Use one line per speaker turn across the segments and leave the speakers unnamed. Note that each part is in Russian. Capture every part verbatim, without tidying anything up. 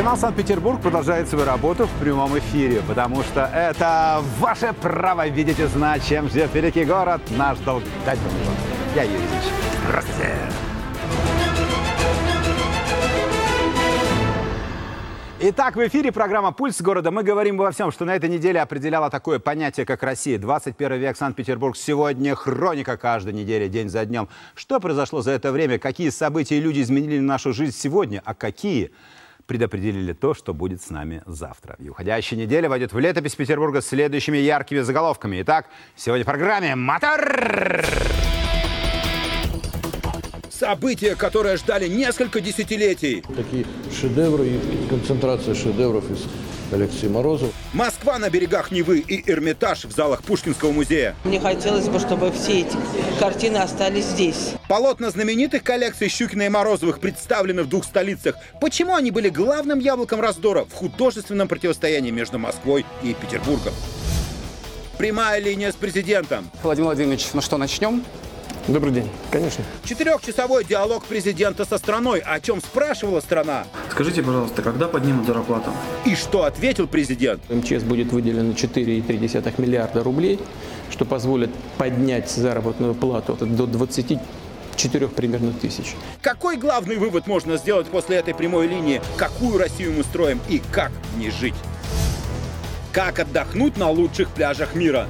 Канал «Санкт-Петербург» продолжает свою работу в прямом эфире, потому что это ваше право видеть и знать, чем ждет великий город, наш долг дать вам его. Я Юрий Ильич. Здравствуйте. Итак, в эфире программа «Пульс города». Мы говорим обо всем, что на этой неделе определяло такое понятие, как Россия. двадцать первый век, Санкт-Петербург. Сегодня хроника каждой недели, день за днем. Что произошло за это время? Какие события и люди изменили нашу жизнь сегодня? А какие предопределили то, что будет с нами завтра? И уходящая неделя войдет в летопись Петербурга с следующими яркими заголовками. Итак, сегодня в программе «Мотор».
События, которые ждали несколько десятилетий.
Такие шедевры и концентрация шедевров из коллекции Морозова.
Москва на берегах Невы и Эрмитаж в залах Пушкинского музея.
Мне хотелось бы, чтобы все эти картины остались здесь.
Полотна знаменитых коллекций Щукина и Морозовых представлены в двух столицах. Почему они были главным яблоком раздора в художественном противостоянии между Москвой и Петербургом? Прямая линия с президентом.
Владимир Владимирович, ну что, начнем?
Добрый день. Конечно.
Четырехчасовой диалог президента со страной. О чем спрашивала страна?
Скажите, пожалуйста, когда поднимут зарплату?
И что ответил президент?
МЧС будет выделено четыре и три десятых миллиарда рублей, что позволит поднять заработную плату до двадцати четырёх примерно тысяч.
Какой главный вывод можно сделать после этой прямой линии? Какую Россию мы строим и как в ней жить? Как отдохнуть на лучших пляжах мира?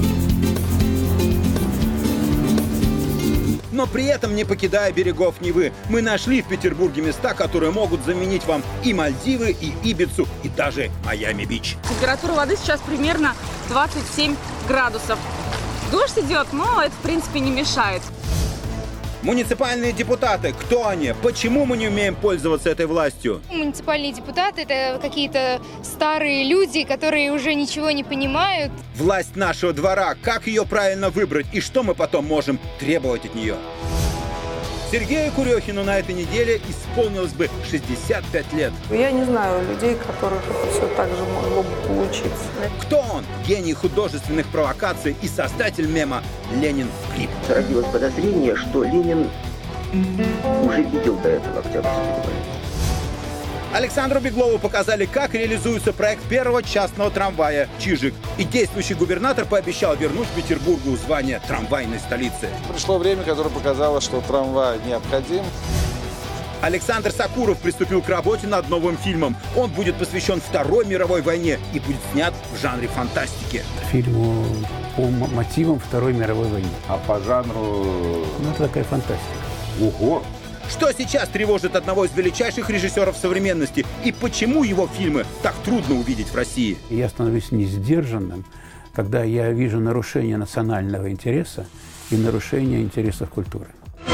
Но при этом, не покидая берегов Невы, мы нашли в Петербурге места, которые могут заменить вам и Мальдивы, и Ибицу, и даже Майами-Бич.
Температура воды сейчас примерно двадцать семь градусов. Дождь идет, но это, в принципе, не мешает.
Муниципальные депутаты. Кто они? Почему мы не умеем пользоваться этой властью?
Муниципальные депутаты – это какие-то старые люди, которые уже ничего не понимают.
Власть нашего двора. Как ее правильно выбрать? И что мы потом можем требовать от нее? Сергею Курехину на этой неделе исполнилось бы шестьдесят пять лет.
Я не знаю людей, которых все так же могло бы получиться.
Кто он? Гений художественных провокаций и создатель мема «Ленин клип».
Родилось подозрение, что Ленин уже видел до этого Октябрьскую революцию.
Александру Беглову показали, как реализуется проект первого частного трамвая «Чижик». И действующий губернатор пообещал вернуть Петербургу звание трамвайной столицы.
Пришло время, которое показало, что трамвай необходим.
Александр Сакуров приступил к работе над новым фильмом. Он будет посвящен Второй мировой войне и будет снят в жанре фантастики.
Фильм по мотивам Второй мировой войны.
А по жанру...
Ну, это такая фантастика.
Ого! Что сейчас тревожит одного из величайших режиссеров современности? И почему его фильмы так трудно увидеть в России?
Я становлюсь несдержанным, когда я вижу нарушение национального интереса и нарушение интересов культуры.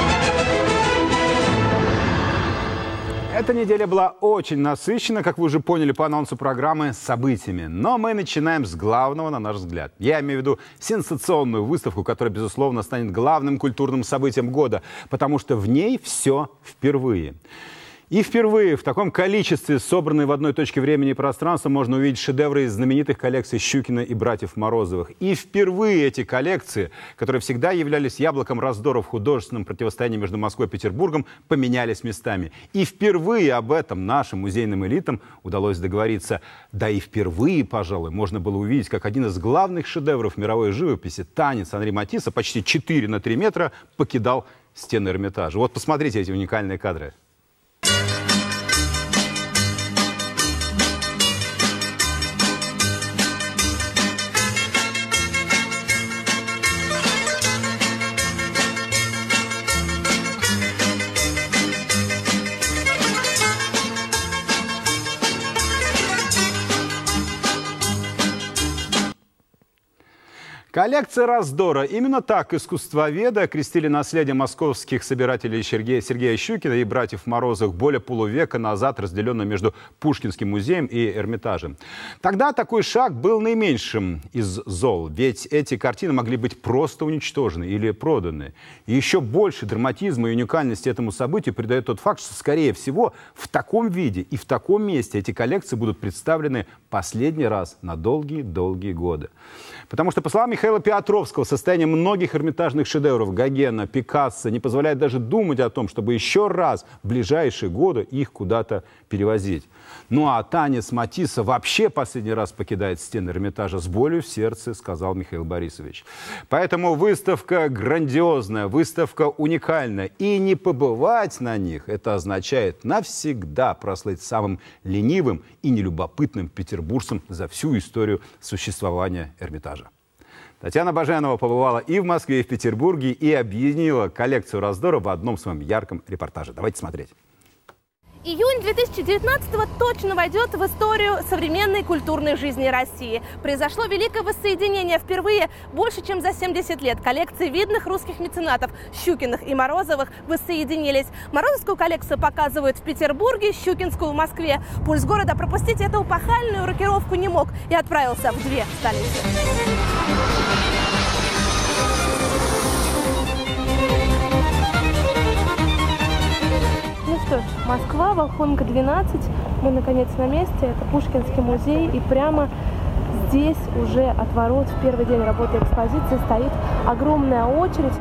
Эта неделя была очень насыщена, как вы уже поняли по анонсу программы, событиями. Но мы начинаем с главного, на наш взгляд. Я имею в виду сенсационную выставку, которая, безусловно, станет главным культурным событием года, потому что в ней все впервые. И впервые в таком количестве, собранные в одной точке времени и пространства, можно увидеть шедевры из знаменитых коллекций Щукина и братьев Морозовых. И впервые эти коллекции, которые всегда являлись яблоком раздора в художественном противостоянии между Москвой и Петербургом, поменялись местами. И впервые об этом нашим музейным элитам удалось договориться. Да и впервые, пожалуй, можно было увидеть, как один из главных шедевров мировой живописи, танец Анри Матисса, почти четыре на три метра, покидал стены Эрмитажа. Вот посмотрите эти уникальные кадры. Коллекция раздора. Именно так искусствоведы окрестили наследие московских собирателей Сергея, Сергея Щукина и братьев Морозовых более полувека назад, разделенное между Пушкинским музеем и Эрмитажем. Тогда такой шаг был наименьшим из зол, ведь эти картины могли быть просто уничтожены или проданы. И еще больше драматизма и уникальности этому событию придает тот факт, что, скорее всего, в таком виде и в таком месте эти коллекции будут представлены последний раз на долгие-долгие годы. Потому что, по словам Михаила Петровского состояние многих эрмитажных шедевров Гогена, Пикассо не позволяет даже думать о том, чтобы еще раз в ближайшие годы их куда-то перевозить. Ну а танец Матисса вообще последний раз покидает стены Эрмитажа с болью в сердце, сказал Михаил Борисович. Поэтому выставка грандиозная, выставка уникальная. И не побывать на них — это означает навсегда прослыть самым ленивым и нелюбопытным петербуржцем за всю историю существования Эрмитажа. Татьяна Баженова побывала и в Москве, и в Петербурге, и объединила коллекцию раздора в одном своем ярком репортаже. Давайте смотреть.
Июнь две тысячи девятнадцатого точно войдет в историю современной культурной жизни России. Произошло великое воссоединение. Впервые больше чем за семьдесят лет коллекции видных русских меценатов Щукиных и Морозовых воссоединились. Морозовскую коллекцию показывают в Петербурге, Щукинскую в Москве. Пульс города пропустить эту эпохальную рокировку не мог и отправился в две столицы. Ну что ж, Москва, Волхонка двенадцать. Мы наконец на месте. Это Пушкинский музей. И прямо здесь уже от ворот в первый день работы экспозиции стоит огромная очередь.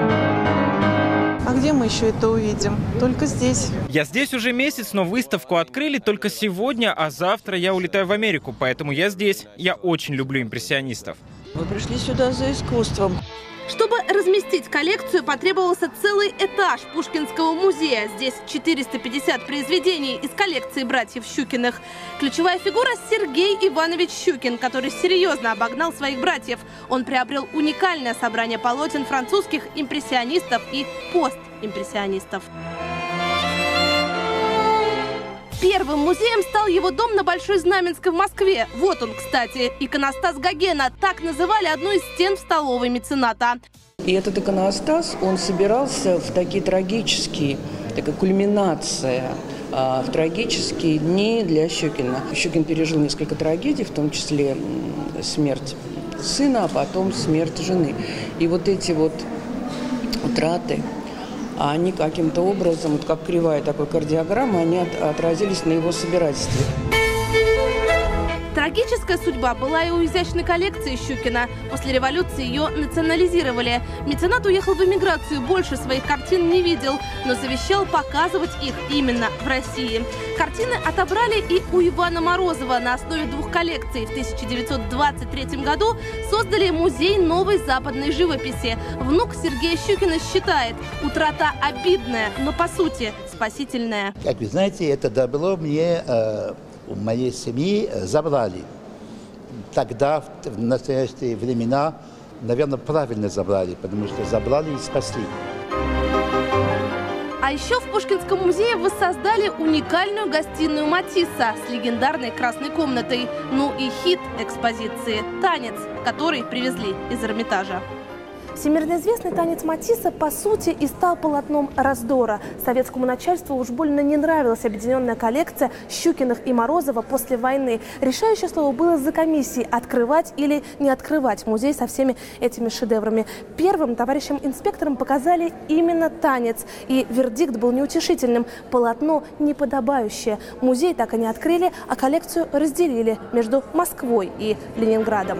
А где мы еще это увидим? Только здесь.
Я здесь уже месяц, но выставку открыли только сегодня, а завтра я улетаю в Америку, поэтому я здесь. Я очень люблю импрессионистов.
Мы пришли сюда за искусством.
Чтобы разместить коллекцию, потребовался целый этаж Пушкинского музея. Здесь четыреста пятьдесят произведений из коллекции братьев Щукиных. Ключевая фигура – Сергей Иванович Щукин, который серьезно обогнал своих братьев. Он приобрел уникальное собрание полотен французских импрессионистов и постимпрессионистов. Первым музеем стал его дом на Большой Знаменской в Москве. Вот он, кстати, иконостас Гогена. Так называли одну из стен в столовой мецената.
И этот иконостас, он собирался в такие трагические, такая кульминация, в трагические дни для Щукина. Щукин пережил несколько трагедий, в том числе смерть сына, а потом смерть жены. И вот эти вот утраты, а они каким-то образом, вот как кривая такой кардиограмма, они от, отразились на его собирательстве.
Трагическая судьба была и у изящной коллекции Щукина. После революции ее национализировали. Меценат уехал в эмиграцию, больше своих картин не видел, но завещал показывать их именно в России. Картины отобрали и у Ивана Морозова. На основе двух коллекций в тысяча девятьсот двадцать третьем году создали музей новой западной живописи. Внук Сергея Щукина считает, утрата обидная, но по сути спасительная.
Как вы знаете, это добро мне... Э... у моей семьи забрали. Тогда, в настоящие времена, наверное, правильно забрали, потому что забрали и спасли.
А еще в Пушкинском музее воссоздали уникальную гостиную Матисса с легендарной красной комнатой. Ну и хит экспозиции – танец, который привезли из Эрмитажа. Всемирно известный танец Матисса, по сути, и стал полотном раздора. Советскому начальству уж больно не нравилась объединенная коллекция Щукиных и Морозова после войны. Решающее слово было за комиссией – открывать или не открывать музей со всеми этими шедеврами. Первым товарищам-инспекторам показали именно танец. И вердикт был неутешительным – полотно неподобающее. Музей так и не открыли, а коллекцию разделили между Москвой и Ленинградом.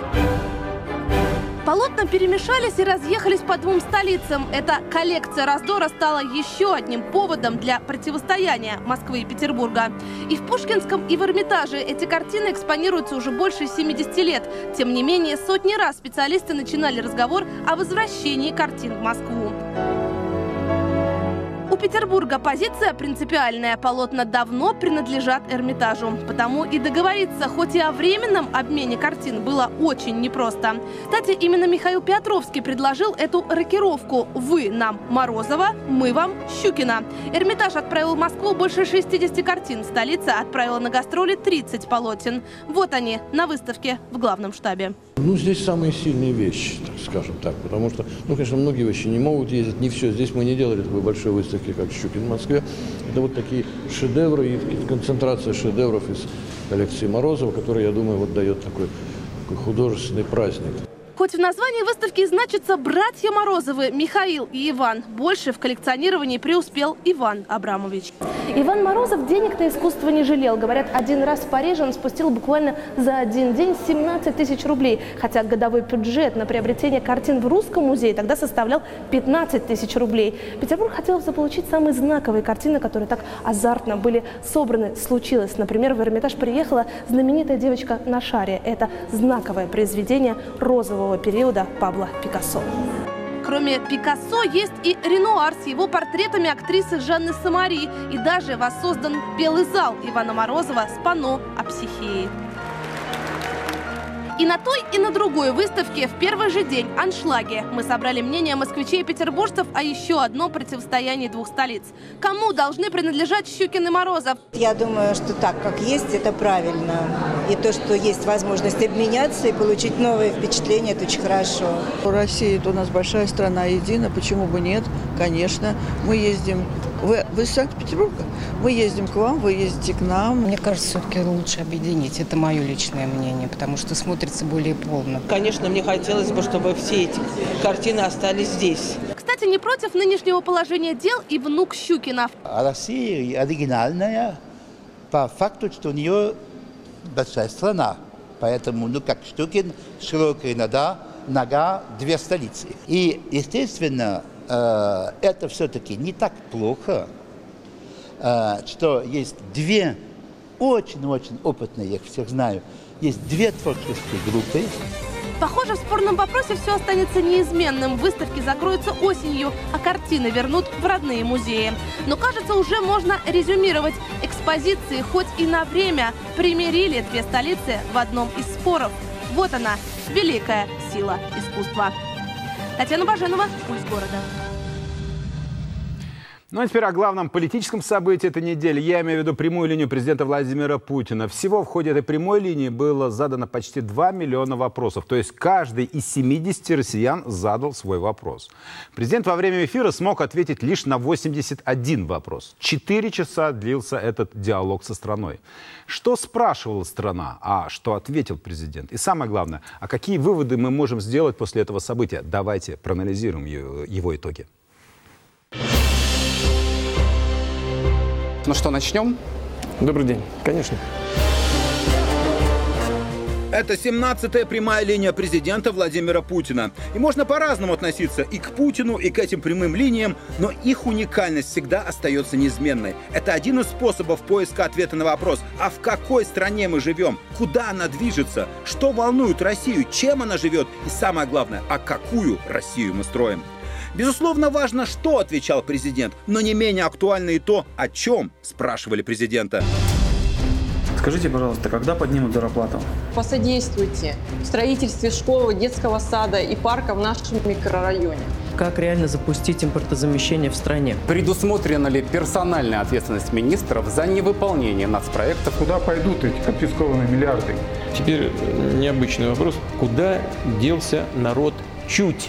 Полотна перемешались и разъехались по двум столицам. Эта коллекция раздора стала еще одним поводом для противостояния Москвы и Петербурга. И в Пушкинском, и в Эрмитаже эти картины экспонируются уже больше семидесяти лет. Тем не менее, сотни раз специалисты начинали разговор о возвращении картин в Москву. У Петербурга позиция принципиальная. Полотна давно принадлежат Эрмитажу. Потому и договориться, хоть и о временном обмене картин, было очень непросто. Кстати, именно Михаил Петровский предложил эту рокировку. Вы нам Морозова, мы вам Щукина. Эрмитаж отправил в Москву больше шестидесяти картин. Столица отправила на гастроли тридцать полотен. Вот они на выставке в главном штабе.
Ну, здесь самые сильные вещи, так скажем так, потому что, ну, конечно, многие вещи не могут ездить, не все. Здесь мы не делали такой большой выставки, как Щукин в Москве. Это вот такие шедевры и, и концентрация шедевров из коллекции Морозова, которая, я думаю, вот дает такой, такой художественный праздник.
Хоть в названии выставки значится «Братья Морозовы» Михаил и Иван, больше в коллекционировании преуспел Иван Абрамович. Иван Морозов денег на искусство не жалел. Говорят, один раз в Париже он спустил буквально за один день семнадцать тысяч рублей. Хотя годовой бюджет на приобретение картин в Русском музее тогда составлял пятнадцать тысяч рублей. Петербург хотел заполучить самые знаковые картины, которые так азартно были собраны. Случилось. Например, в Эрмитаж приехала знаменитая девочка на шаре. Это знаковое произведение розового периода Пабло Пикассо. Кроме Пикассо есть и Ренуар с его портретами актрисы Жанны Самари. И даже воссоздан белый зал Ивана Морозова с панно о психее. И на той, и на другой выставке в первый же день аншлаги. Мы собрали мнение москвичей и петербуржцев о еще одном противостоянии двух столиц. Кому должны принадлежать Щукин и Морозов?
Я думаю, что так, как есть, это правильно. И то, что есть возможность обменяться и получить новые впечатления, это очень хорошо.
Россия – это у нас большая страна, едина. Почему бы нет? Конечно. Мы ездим... Вы, вы из Санкт-Петербурга? Мы ездим к вам, вы ездите к нам.
Мне кажется, все-таки лучше объединить. Это мое личное мнение, потому что смотрится более полно.
Конечно, мне хотелось бы, чтобы все эти картины остались здесь.
Кстати, не против нынешнего положения дел и внук Щукина.
Россия оригинальная по факту, что у нее большая страна. Поэтому, ну как Щукин, широкая нога, нога, две столицы. И, естественно, это все-таки не так плохо, что есть две очень-очень опытные, я их всех знаю, есть две творческие группы.
Похоже, в спорном вопросе все останется неизменным. Выставки закроются осенью, а картины вернут в родные музеи. Но, кажется, уже можно резюмировать. Экспозиции хоть и на время примирили две столицы в одном из споров. Вот она, великая сила искусства. Татьяна Баженова, «Пульс города».
Ну а теперь о главном политическом событии этой недели. Я имею в виду прямую линию президента Владимира Путина. Всего в ходе этой прямой линии было задано почти два миллиона вопросов. То есть каждый из семидесяти россиян задал свой вопрос. Президент во время эфира смог ответить лишь на восемьдесят один вопрос. Четыре часа длился этот диалог со страной. Что спрашивала страна, а что ответил президент? И самое главное, а какие выводы мы можем сделать после этого события? Давайте проанализируем его итоги.
Ну что, начнем?
Добрый день. Конечно.
Это семнадцатая прямая линия президента Владимира Путина. И можно по-разному относиться и к Путину, и к этим прямым линиям, но их уникальность всегда остается неизменной. Это один из способов поиска ответа на вопрос, а в какой стране мы живем, куда она движется, что волнует Россию, чем она живет и, самое главное, а какую Россию мы строим. Безусловно, важно, что отвечал президент, но не менее актуально и то, о чем спрашивали президента.
Скажите, пожалуйста, когда поднимут зарплату?
Посодействуйте в строительстве школы, детского сада и парка в нашем микрорайоне.
Как реально запустить импортозамещение в стране?
Предусмотрена ли персональная ответственность министров за невыполнение нацпроектов?
Куда пойдут эти конфискованные миллиарды?
Теперь необычный вопрос. Куда делся народ чуть?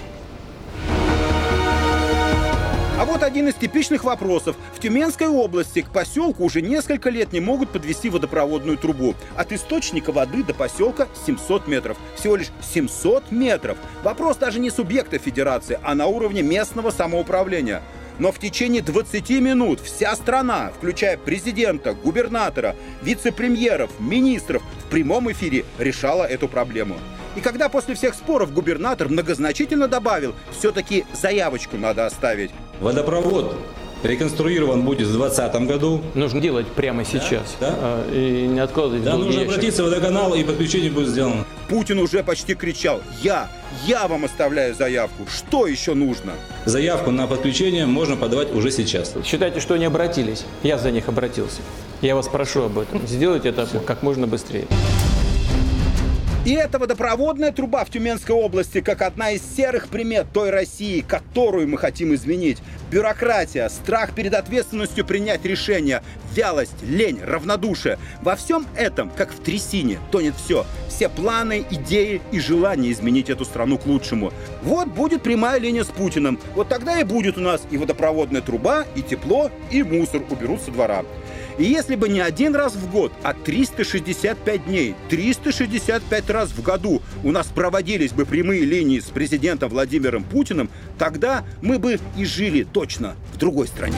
А вот один из типичных вопросов. В Тюменской области к поселку уже несколько лет не могут подвести водопроводную трубу. От источника воды до поселка семьсот метров. Всего лишь семьсот метров. Вопрос даже не субъекта федерации, а на уровне местного самоуправления. Но в течение двадцати минут вся страна, включая президента, губернатора, вице-премьеров, министров, в прямом эфире решала эту проблему. И когда после всех споров губернатор многозначительно добавил, все-таки заявочку надо оставить.
Водопровод реконструирован будет в двадцатом году.
Нужно делать прямо сейчас.
Да?
Да? И не откладывать
да,
в долгий
нужно
ящик.
обратиться в водоканал, и подключение будет сделано.
Путин уже почти кричал: «Я, я вам оставляю заявку. Что еще нужно?»
Заявку на подключение можно подавать уже сейчас.
Считайте, что они обратились. Я за них обратился. Я вас прошу об этом. Сделайте это как можно быстрее.
И эта водопроводная труба в Тюменской области как одна из серых примет той России, которую мы хотим изменить. Бюрократия, страх перед ответственностью принять решения, вялость, лень, равнодушие. Во всем этом, как в трясине, тонет все. Все планы, идеи и желания изменить эту страну к лучшему. Вот будет прямая линия с Путиным. Вот тогда и будет у нас и водопроводная труба, и тепло, и мусор уберут со двора. И если бы не один раз в год, а триста шестьдесят пять дней, триста шестьдесят пять раз в году у нас проводились бы прямые линии с президентом Владимиром Путиным, тогда мы бы и жили точно в другой стране.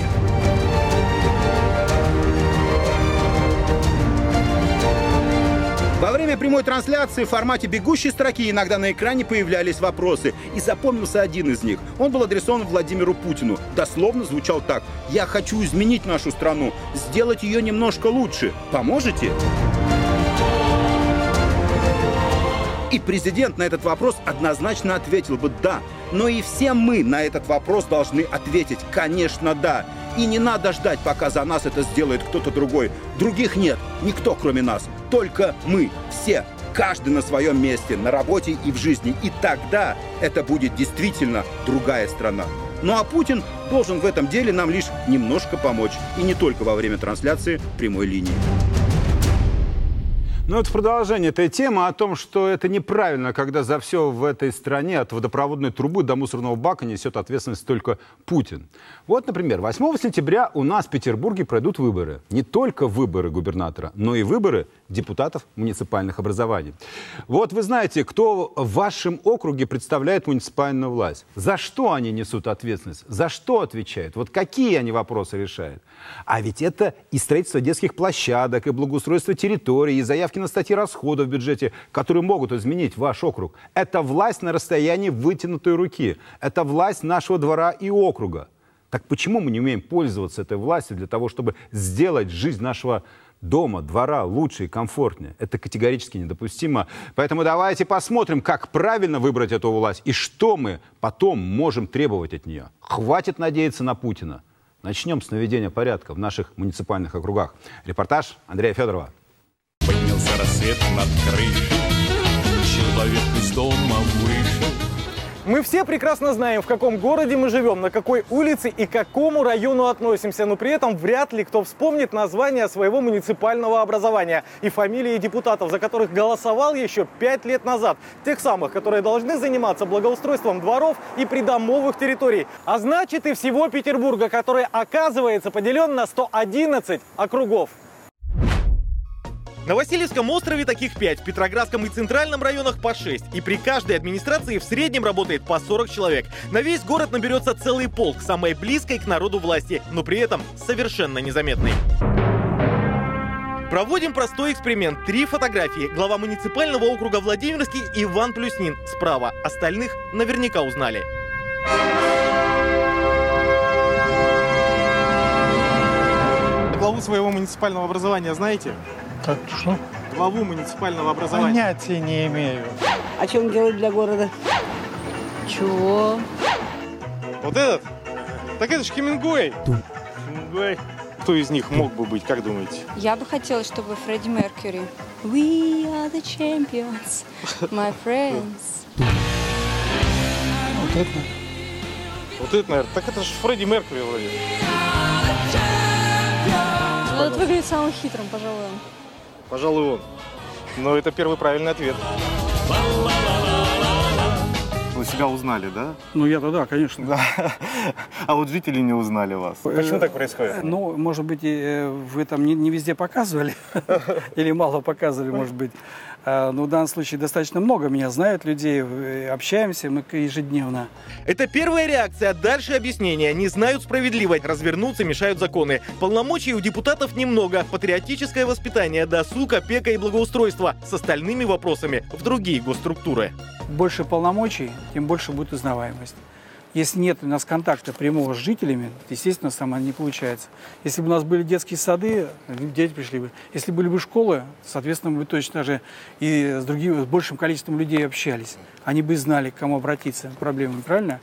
Во время прямой трансляции в формате бегущей строки иногда на экране появлялись вопросы. И запомнился один из них. Он был адресован Владимиру Путину. Дословно звучал так: «Я хочу изменить нашу страну, сделать ее немножко лучше. Поможете?» И президент на этот вопрос однозначно ответил бы «да». Но и все мы на этот вопрос должны ответить «конечно, да». И не надо ждать, пока за нас это сделает кто-то другой. Других нет, никто кроме нас. Только мы, все, каждый на своем месте, на работе и в жизни. И тогда это будет действительно другая страна. Ну а Путин должен в этом деле нам лишь немножко помочь. И не только во время трансляции прямой линии.
Ну, это продолжение этой темы о том, что это неправильно, когда за все в этой стране от водопроводной трубы до мусорного бака несет ответственность только Путин. Вот, например, восьмого сентября у нас в Петербурге пройдут выборы. Не только выборы губернатора, но и выборы депутатов муниципальных образований. Вот вы знаете, кто в вашем округе представляет муниципальную власть? За что они несут ответственность? За что отвечают? Вот какие они вопросы решают? А ведь это и строительство детских площадок, и благоустройство территории, и заявки на статьи расходов в бюджете, которые могут изменить ваш округ. Это власть на расстоянии вытянутой руки. Это власть нашего двора и округа. Так почему мы не умеем пользоваться этой властью для того, чтобы сделать жизнь нашего дома, двора лучше и комфортнее? Это категорически недопустимо. Поэтому давайте посмотрим, как правильно выбрать эту власть и что мы потом можем требовать от нее. Хватит надеяться на Путина. Начнем с наведения порядка в наших муниципальных округах. Репортаж Андрея Федорова.
Поднялся рассвет над крышей, человек из дома вышел.
Мы все прекрасно знаем, в каком городе мы живем, на какой улице и к какому району относимся, но при этом вряд ли кто вспомнит название своего муниципального образования и фамилии депутатов, за которых голосовал еще пять лет назад. Тех самых, которые должны заниматься благоустройством дворов и придомовых территорий. А значит и всего Петербурга, который, оказывается, поделен на сто одиннадцать округов. На Васильевском острове таких пять, в Петроградском и Центральном районах по шесть. И при каждой администрации в среднем работает по сорок человек. На весь город наберется целый полк, самой близкой к народу власти, но при этом совершенно незаметный. Проводим простой эксперимент. Три фотографии. Глава муниципального округа Владимирский Иван Плюснин. Справа. Остальных наверняка узнали. Главу своего муниципального образования знаете?
Как что?
Главу муниципального образования.
Понятия не имею.
А что он делает для города?
Чего? Вот этот? Так это же Хемингуэй. Хемингуэй. Кто из них мог бы быть, как думаете?
Я бы хотела, чтобы Фредди Меркьюри. We are the champions, my friends.
Вот это? Вот это, наверное. Так это же Фредди Меркьюри вроде.
Ну, этот выглядит самым хитрым, пожалуй, он.
Пожалуй, он. Но это первый правильный ответ. Вы себя узнали, да?
Ну, я-то да, конечно.
Да. А вот жители не узнали вас. Почему так происходит?
Ну, может быть, вы там не, не везде показывали. Или мало показывали, может быть. Но в данном случае достаточно много меня знают людей, общаемся мы ежедневно.
Это первая реакция, дальше объяснение. Не знают справедливо, развернуться мешают законы. Полномочий у депутатов немного. Патриотическое воспитание, досуг, опека и благоустройство. С остальными вопросами в другие госструктуры.
Больше полномочий, тем больше будет узнаваемость. Если нет у нас контакта прямого с жителями, естественно, сама не получается. Если бы у нас были детские сады, дети пришли бы. Если были бы школы, соответственно, мы бы точно же и с другими, с большим количеством людей общались. Они бы знали, к кому обратиться с проблемами, правильно?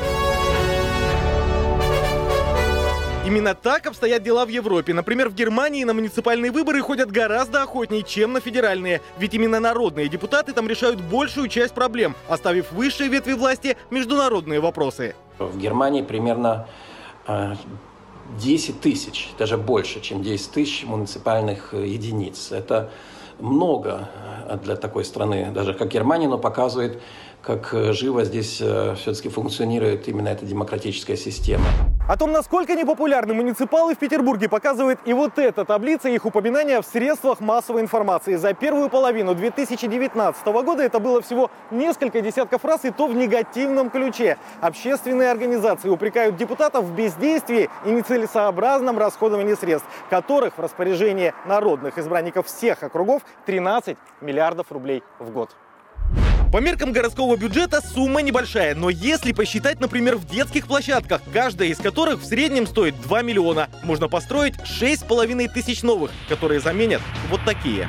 Именно так обстоят дела в Европе. Например, в Германии на муниципальные выборы ходят гораздо охотнее, чем на федеральные. Ведь именно народные депутаты там решают большую часть проблем, оставив высшие ветви власти международные вопросы.
В Германии примерно десять тысяч, даже больше, чем десять тысяч муниципальных единиц. Это много для такой страны, даже как Германия, но показывает как живо здесь все-таки функционирует именно эта демократическая система.
О том, насколько непопулярны муниципалы в Петербурге, показывает и вот эта таблица их упоминания в средствах массовой информации. За первую половину две тысячи девятнадцатого года это было всего несколько десятков раз, и то в негативном ключе. Общественные организации упрекают депутатов в бездействии и нецелесообразном расходовании средств, которых в распоряжении народных избранников всех округов тринадцать миллиардов рублей в год. По меркам городского бюджета сумма небольшая, но если посчитать, например, в детских площадках, каждая из которых в среднем стоит два миллиона, можно построить шесть с половиной тысяч новых, которые заменят вот такие.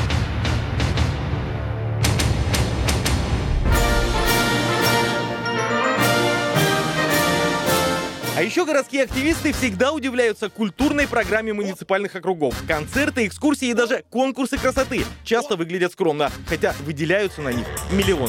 А еще городские активисты всегда удивляются культурной программе муниципальных округов. Концерты, экскурсии и даже конкурсы красоты часто выглядят скромно, хотя выделяются на них миллионы.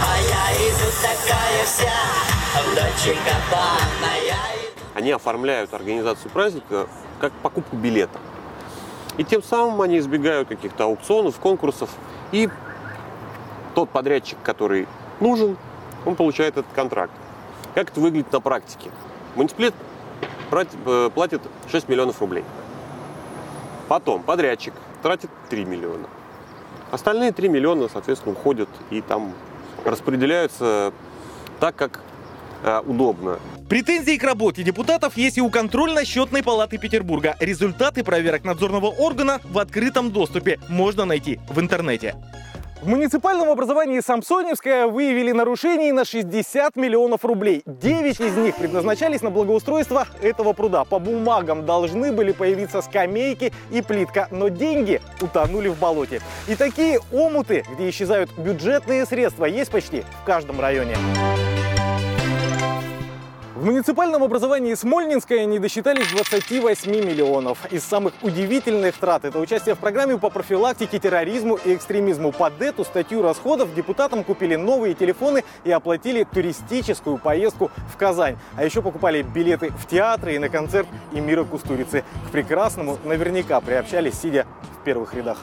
Они оформляют организацию праздника как покупку билета. И тем самым они избегают каких-то аукционов, конкурсов. И тот подрядчик, который нужен, он получает этот контракт. Как это выглядит на практике? Муниципалитет платит шесть миллионов рублей. Потом подрядчик тратит три миллиона. Остальные три миллиона, соответственно, уходят и там распределяются так, как э, удобно.
Претензии к работе депутатов есть и у контрольно-счетной палаты Петербурга. Результаты проверок надзорного органа в открытом доступе можно найти в интернете. В муниципальном образовании Самсоневская выявили нарушений на шестьдесят миллионов рублей. девять из них предназначались на благоустройство этого пруда. По бумагам должны были появиться скамейки и плитка, но деньги утонули в болоте. И такие омуты, где исчезают бюджетные средства, есть почти в каждом районе. В муниципальном образовании Смольнинская не досчитались двадцати восьми миллионов. Из самых удивительных трат это участие в программе по профилактике терроризму и экстремизму. Под эту статью расходов депутатам купили новые телефоны и оплатили туристическую поездку в Казань. А еще покупали билеты в театры и на концерт Эмира Кустурицы. К прекрасному наверняка приобщались, сидя в первых рядах.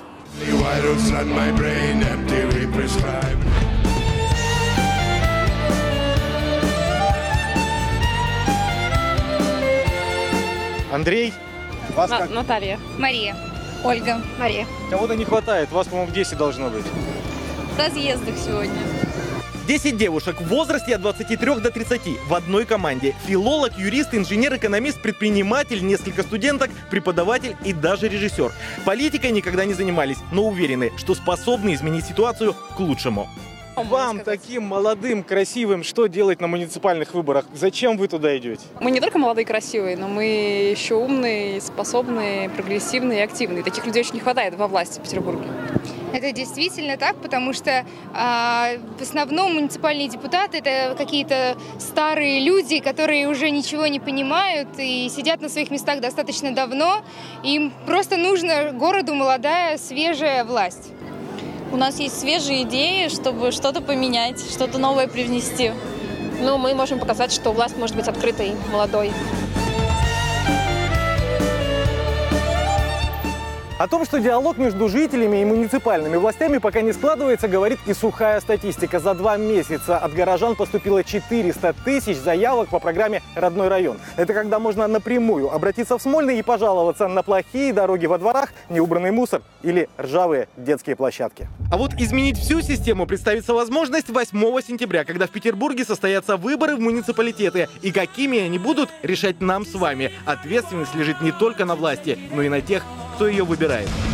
Андрей? Вас
На
как?
Наталья. Мария. Ольга. Мария.
Кого-то не хватает. Вас, по-моему, десять должно быть.
В разъездах сегодня.
десять девушек в возрасте от двадцати трёх до тридцати в одной команде. Филолог, юрист, инженер, экономист, предприниматель, несколько студенток, преподаватель и даже режиссер. Политикой никогда не занимались, но уверены, что способны изменить ситуацию к лучшему. Вам, таким молодым, красивым, что делать на муниципальных выборах? Зачем вы туда идете?
Мы не только молодые и красивые, но мы еще умные, способные, прогрессивные и активные. Таких людей очень не хватает во власти в Петербурге.
Это действительно так, потому что э, в основном муниципальные депутаты – это какие-то старые люди, которые уже ничего не понимают и сидят на своих местах достаточно давно. Им просто нужна городу молодая, свежая власть.
У нас есть свежие идеи, чтобы что-то поменять, что-то новое привнести. Но мы можем показать, что власть может быть открытой, молодой.
О том, что диалог между жителями и муниципальными властями пока не складывается, говорит и сухая статистика. За два месяца от горожан поступило четыреста тысяч заявок по программе «Родной район». Это когда можно напрямую обратиться в Смольный и пожаловаться на плохие дороги во дворах, неубранный мусор или ржавые детские площадки. А вот изменить всю систему представится возможность восьмого сентября, когда в Петербурге состоятся выборы в муниципалитеты. И какими они будут, решать нам с вами. Ответственность лежит не только на власти, но и на тех, кто ее выбирает.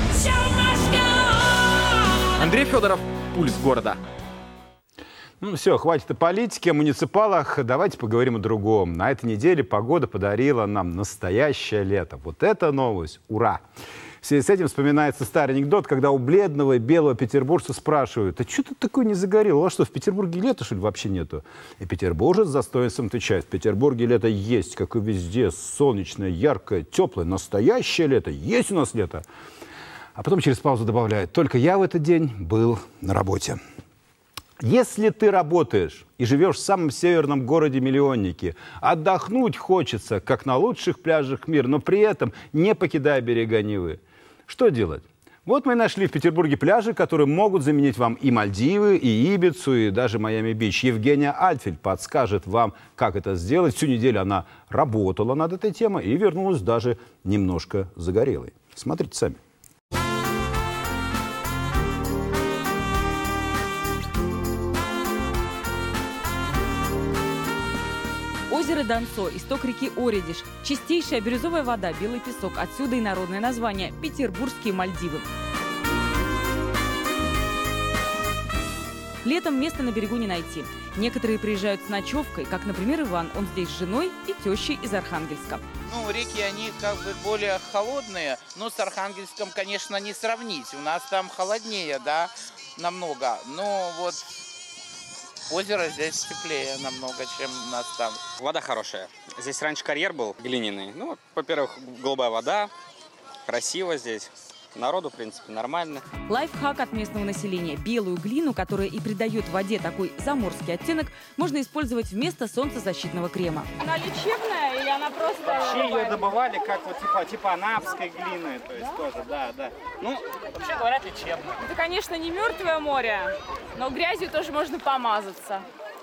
Андрей Федоров, «Пульс города». Ну все, хватит о политике, о муниципалах. Давайте поговорим о другом. На этой неделе погода подарила нам настоящее лето. Вот это новость. Ура! В связи с этим вспоминается старый анекдот, когда у бледного и белого петербуржца спрашивают: а что ты такой не загорел? У вас что, в Петербурге лета, что ли, вообще нету? И петербуржец с достоинством отвечает: в Петербурге лето есть, как и везде, солнечное, яркое, теплое, настоящее лето. Есть у нас лето. А потом через паузу добавляет: только я в этот день был на работе. Если ты работаешь и живешь в самом северном городе-миллионнике, отдохнуть хочется, как на лучших пляжах мира, но при этом не покидая берега Невы. Что делать?
Вот мы и нашли в Петербурге пляжи, которые могут заменить вам и Мальдивы, и Ибицу, и даже Майами-Бич. Евгения Альтфельд подскажет вам, как это сделать. Всю неделю она работала над этой темой и вернулась даже немножко загорелой. Смотрите сами.
Озеро Донцо, исток реки Оредиш, чистейшая бирюзовая вода, белый песок. Отсюда и народное название – Петербургские Мальдивы. Летом места на берегу не найти. Некоторые приезжают с ночевкой, как, например, Иван. Он здесь с женой и тещей из Архангельска.
Ну, реки, они как бы более холодные, но с Архангельском, конечно, не сравнить. У нас там холоднее, да, намного. Но вот озеро здесь теплее намного, чем у нас там.
Вода хорошая. Здесь раньше карьер был глиняный. Ну, во-первых, голубая вода, красиво здесь. Народу, в принципе, нормально.
Лайфхак от местного населения. Белую глину, которая и придает воде такой заморский оттенок, можно использовать вместо солнцезащитного крема.
Она лечебная или она просто...
Вообще ее добывали как вот типа, типа анапской глины, то есть да? тоже, да, да. Ну, вообще говорят, лечебная.
Это, конечно, не мертвое море, но грязью тоже можно помазаться.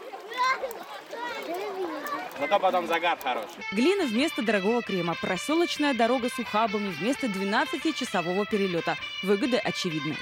Зато потом загар хороший.
Глина вместо дорогого крема. Проселочная дорога с ухабами вместо двенадцатичасового перелета. Выгоды очевидны.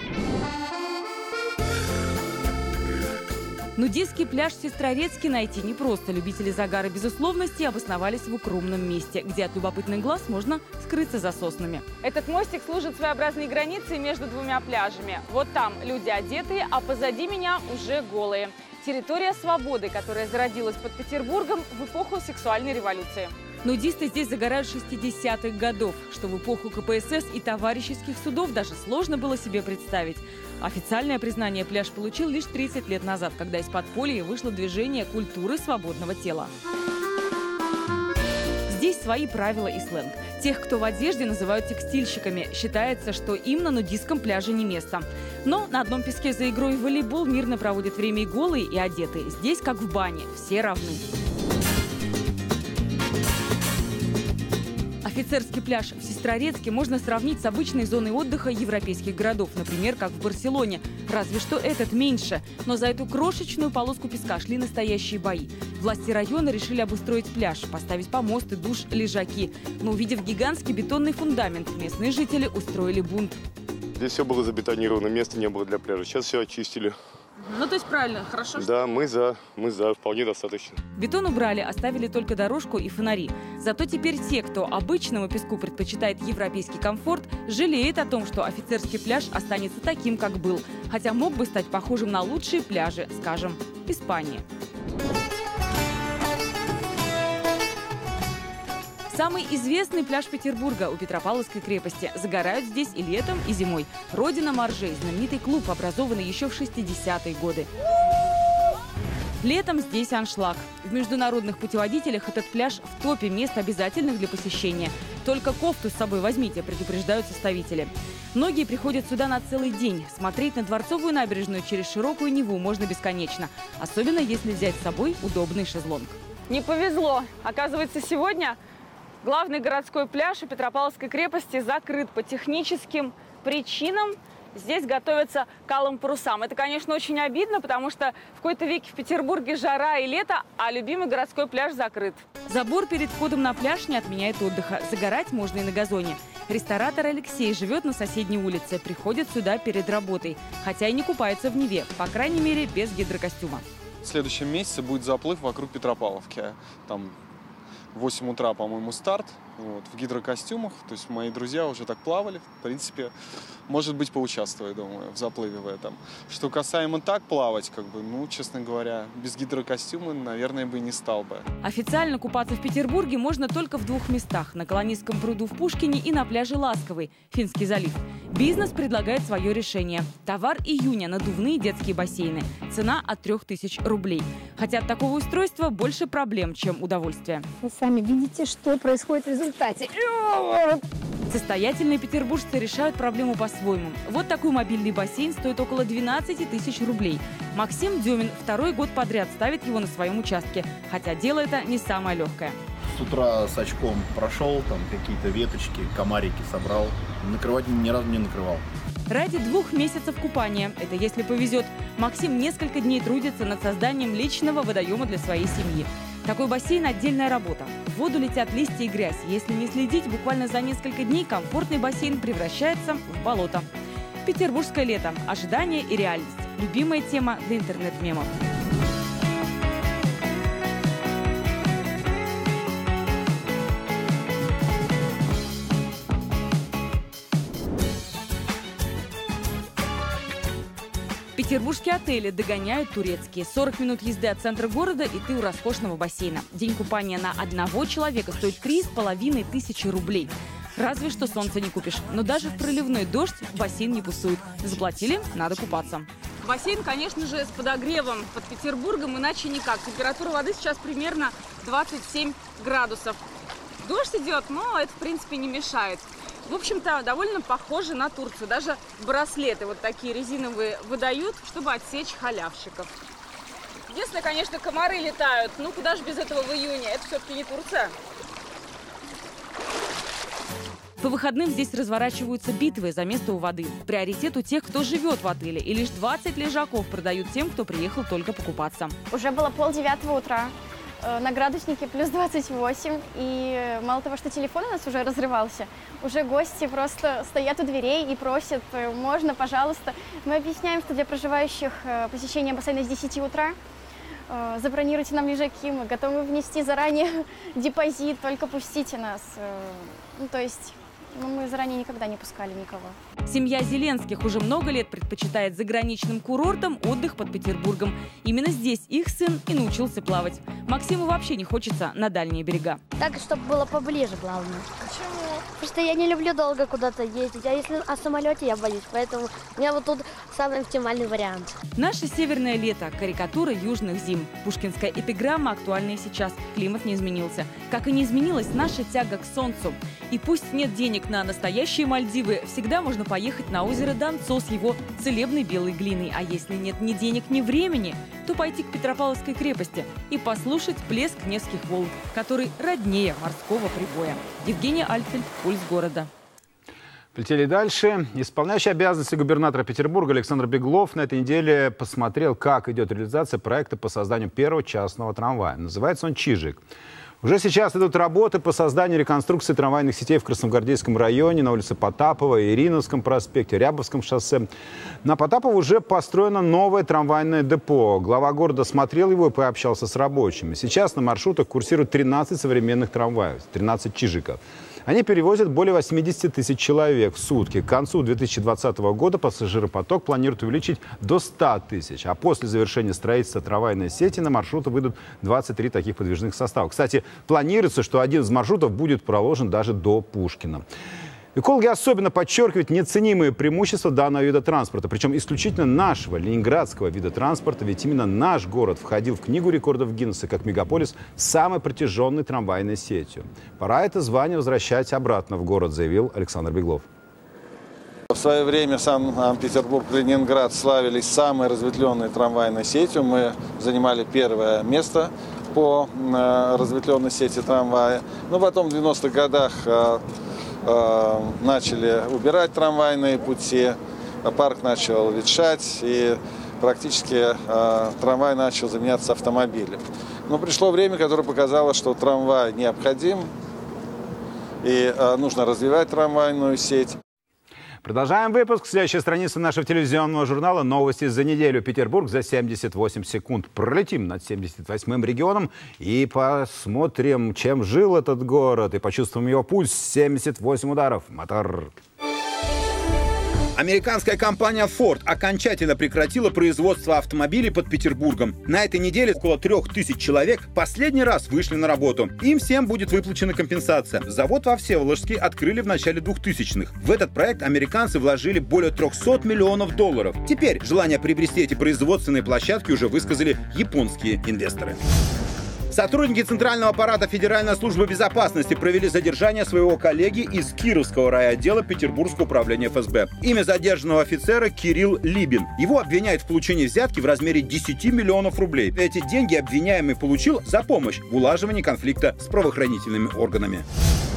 Нудистский пляж в Сестрорецке найти непросто. Любители загара безусловности обосновались в укромном месте, где от любопытных глаз можно скрыться за соснами.
Этот мостик служит своеобразной границей между двумя пляжами. Вот там люди одетые, а позади меня уже голые. Территория свободы, которая зародилась под Петербургом в эпоху сексуальной революции.
Нудисты здесь загорают шестидесятых годов, что в эпоху ка пэ эс эс и товарищеских судов даже сложно было себе представить. Официальное признание пляж получил лишь тридцать лет назад, когда из подполья вышло движение культуры свободного тела. Здесь свои правила и сленг. Тех, кто в одежде, называют текстильщиками. Считается, что им на нудистском пляже не место. Но на одном песке за игрой в волейбол мирно проводят время и голые, и одетые. Здесь, как в бане, все равны. Офицерский пляж в Сестрорецке можно сравнить с обычной зоной отдыха европейских городов, например, как в Барселоне. Разве что этот меньше. Но за эту крошечную полоску песка шли настоящие бои. Власти района решили обустроить пляж, поставить помосты, душ, лежаки. Но увидев гигантский бетонный фундамент, местные жители устроили бунт.
Здесь все было забетонировано, места не было для пляжа. Сейчас все очистили.
Ну, то есть правильно, хорошо.
Да, мы за, мы за, вполне достаточно.
Бетон убрали, оставили только дорожку и фонари. Зато теперь те, кто обычному песку предпочитает европейский комфорт, жалеет о том, что офицерский пляж останется таким, как был. Хотя мог бы стать похожим на лучшие пляжи, скажем, Испании. Самый известный пляж Петербурга у Петропавловской крепости. Загорают здесь и летом, и зимой. Родина моржей, знаменитый клуб, образованный еще в шестидесятые годы. Летом здесь аншлаг. В международных путеводителях этот пляж в топе мест, обязательных для посещения. Только кофту с собой возьмите, предупреждают составители. Многие приходят сюда на целый день. Смотреть на Дворцовую набережную через широкую Неву можно бесконечно. Особенно если взять с собой удобный шезлонг.
Не повезло. Оказывается, сегодня главный городской пляж у Петропавловской крепости закрыт по техническим причинам. Здесь готовятся к алым парусам. Это, конечно, очень обидно, потому что в какой-то веке в Петербурге жара и лето, а любимый городской пляж закрыт.
Забор перед входом на пляж не отменяет отдыха. Загорать можно и на газоне. Ресторатор Алексей живет на соседней улице. Приходит сюда перед работой. Хотя и не купается в Неве. По крайней мере, без гидрокостюма.
В следующем месяце будет заплыв вокруг Петропавловки. Там в восемь утра, по-моему, старт, вот, в гидрокостюмах. То есть мои друзья уже так плавали. В принципе, может быть, поучаствую, думаю, в заплыве в этом. Что касаемо так плавать, как бы, ну, честно говоря, без гидрокостюма, наверное, бы и не стал бы.
Официально купаться в Петербурге можно только в двух местах. На Колонистском пруду в Пушкине и на пляже Ласковый, Финский залив. Бизнес предлагает свое решение. Товар июня – надувные детские бассейны. Цена от трёх тысяч рублей. Хотя от такого устройства больше проблем, чем удовольствия.
Вы сами видите, что происходит в результате.
Состоятельные петербуржцы решают проблему по-своему. Вот такой мобильный бассейн стоит около двенадцати тысяч рублей. Максим Демин второй год подряд ставит его на своем участке. Хотя дело это не самое легкое.
С утра с очком прошел, там какие-то веточки, комарики собрал. Накрывать ни разу не накрывал.
Ради двух месяцев купания, это если повезет, Максим несколько дней трудится над созданием личного водоема для своей семьи. Такой бассейн – отдельная работа. В воду летят листья и грязь. Если не следить, буквально за несколько дней комфортный бассейн превращается в болото. Петербургское лето. Ожидание и реальность. Любимая тема для интернет-мемов. Петербургские отели догоняют турецкие. сорок минут езды от центра города, и ты у роскошного бассейна. День купания на одного человека стоит три с половиной тысячи рублей. Разве что солнце не купишь. Но даже в проливной дождь бассейн не пустует. Заплатили – надо купаться. Бассейн, конечно же, с подогревом под Петербургом, иначе никак. Температура воды сейчас примерно двадцать семь градусов. Дождь идет, но это, в принципе, не мешает. В общем-то, довольно похоже на Турцию. Даже браслеты вот такие резиновые выдают, чтобы отсечь халявщиков. Единственное, конечно, комары летают. Ну, куда же без этого в июне? Это все-таки не Турция. По выходным здесь разворачиваются битвы за место у воды. Приоритет у тех, кто живет в отеле. И лишь двадцать лежаков продают тем, кто приехал только покупаться.
Уже было полдевятого утра. На градуснике плюс двадцать восемь, и мало того, что телефон у нас уже разрывался, уже гости просто стоят у дверей и просят: можно, пожалуйста. Мы объясняем, что для проживающих посещение бассейна с десяти утра. Забронируйте нам лежаки, мы готовы внести заранее депозит, только пустите нас. Ну, то есть... Но мы заранее никогда не пускали никого.
Семья Зеленских уже много лет предпочитает заграничным курортам отдых под Петербургом. Именно здесь их сын и научился плавать. Максиму вообще не хочется на дальние берега.
Так, чтобы было поближе, главное.
Почему?
Потому что я не люблю долго куда-то ездить, а если о самолете я боюсь, поэтому у меня вот тут самый оптимальный вариант.
Наше северное лето – карикатура южных зим. Пушкинская эпиграмма актуальна и сейчас. Климат не изменился. Как и не изменилась наша тяга к солнцу. И пусть нет денег на настоящие Мальдивы, всегда можно поехать на озеро Донцо с его целебной белой глиной. А если нет ни денег, ни времени, то пойти к Петропавловской крепости и послушать плеск Невских волн, который роднее морского прибоя. Евгения Альфельд, «Пульс города».
Полетели дальше. Исполняющий обязанности губернатора Петербурга Александр Беглов на этой неделе посмотрел, как идет реализация проекта по созданию первого частного трамвая. Называется он «Чижик». Уже сейчас идут работы по созданию и реконструкции трамвайных сетей в Красногвардейском районе, на улице Потапова, Ириновском проспекте, Рябовском шоссе. На Потапова уже построено новое трамвайное депо. Глава города смотрел его и пообщался с рабочими. Сейчас на маршрутах курсируют тринадцать современных трамваев, тринадцать чижиков. Они перевозят более восьмидесяти тысяч человек в сутки. К концу две тысячи двадцатого года пассажиропоток планируют увеличить до ста тысяч. А после завершения строительства трамвайной сети на маршруты выйдут двадцать три таких подвижных состава. Кстати, планируется, что один из маршрутов будет проложен даже до Пушкина. Экологи особенно подчеркивают неоценимые преимущества данного вида транспорта, причем исключительно нашего, ленинградского вида транспорта, ведь именно наш город входил в Книгу рекордов Гиннесса как мегаполис с самой протяженной трамвайной сетью. Пора это звание возвращать обратно в город, заявил Александр Беглов.
В свое время Санкт-Петербург и Ленинград славились самой разветвленной трамвайной сетью. Мы занимали первое место по разветвленной сети трамвая. Но потом в девяностых годах начали убирать трамвайные пути, парк начал ветшать, и практически трамвай начал заменяться автомобилем. Но пришло время, которое показало, что трамвай необходим, и нужно развивать трамвайную сеть.
Продолжаем выпуск. Следующая страница нашего телевизионного журнала «Новости за неделю». Петербург за семьдесят восемь секунд. Пролетим над семьдесят восьмым регионом и посмотрим, чем жил этот город. И почувствуем его пульс. семьдесят восемь ударов. Мотор.
Американская компания Ford окончательно прекратила производство автомобилей под Петербургом. На этой неделе около трех тысяч человек последний раз вышли на работу. Им всем будет выплачена компенсация. Завод во Всеволожске открыли в начале двухтысячных. В этот проект американцы вложили более трехсот миллионов долларов. Теперь желание приобрести эти производственные площадки уже высказали японские инвесторы. Сотрудники Центрального аппарата Федеральной службы безопасности провели задержание своего коллеги из Кировского райотдела Петербургского управления эф эс бэ. Имя задержанного офицера Кирилл Либин. Его обвиняют в получении взятки в размере десяти миллионов рублей. Эти деньги обвиняемый получил за помощь в улаживании конфликта с правоохранительными органами.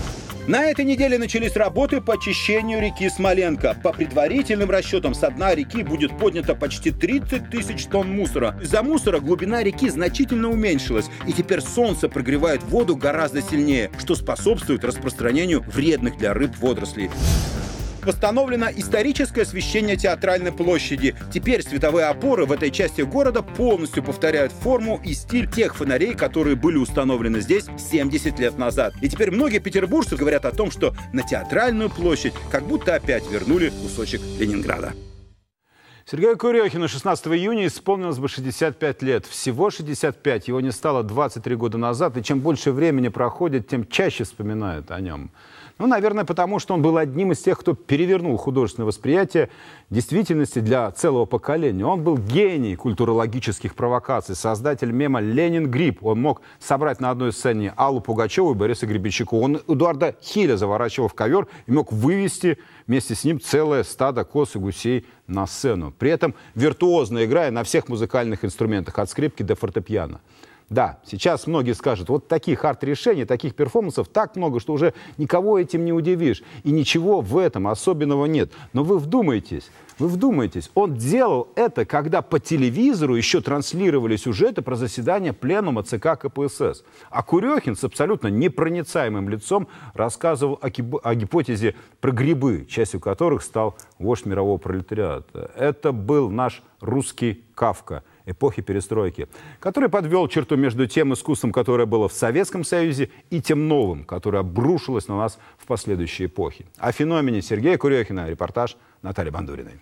На этой неделе начались работы по очищению реки Смоленка. По предварительным расчетам, со дна реки будет поднято почти тридцать тысяч тонн мусора. Из-за мусора глубина реки значительно уменьшилась, и теперь солнце прогревает воду гораздо сильнее, что способствует распространению вредных для рыб водорослей. Восстановлено историческое освещение Театральной площади. Теперь световые опоры в этой части города полностью повторяют форму и стиль тех фонарей, которые были установлены здесь семьдесят лет назад. И теперь многие петербуржцы говорят о том, что на Театральную площадь как будто опять вернули кусочек Ленинграда.
Сергею Курехину шестнадцатого июня исполнилось бы шестьдесят пять лет. Всего шестьдесят пять. Его не стало двадцать три года назад. И чем больше времени проходит, тем чаще вспоминают о нем. Ну, наверное, потому что он был одним из тех, кто перевернул художественное восприятие действительности для целого поколения. Он был гений культурологических провокаций, создатель мема «Ленин гриб». Он мог собрать на одной сцене Аллу Пугачеву и Бориса Гребенщикова. Он Эдуарда Хиля заворачивал в ковер и мог вывести вместе с ним целое стадо коз и гусей на сцену. При этом виртуозно играя на всех музыкальных инструментах, от скрипки до фортепиано. Да, сейчас многие скажут, вот таких арт-решений, таких перформансов так много, что уже никого этим не удивишь. И ничего в этом особенного нет. Но вы вдумайтесь, вы вдумайтесь, он делал это, когда по телевизору еще транслировали сюжеты про заседание пленума ЦК КПСС. А Курехин с абсолютно непроницаемым лицом рассказывал о, о гипотезе про грибы, частью которых стал вождь мирового пролетариата. Это был наш русский Кафка эпохи перестройки, который подвел черту между тем искусством, которое было в Советском Союзе, и тем новым, которое обрушилось на нас в последующие эпохи. О феномене Сергея Курехина репортаж Натальи Бандуриной.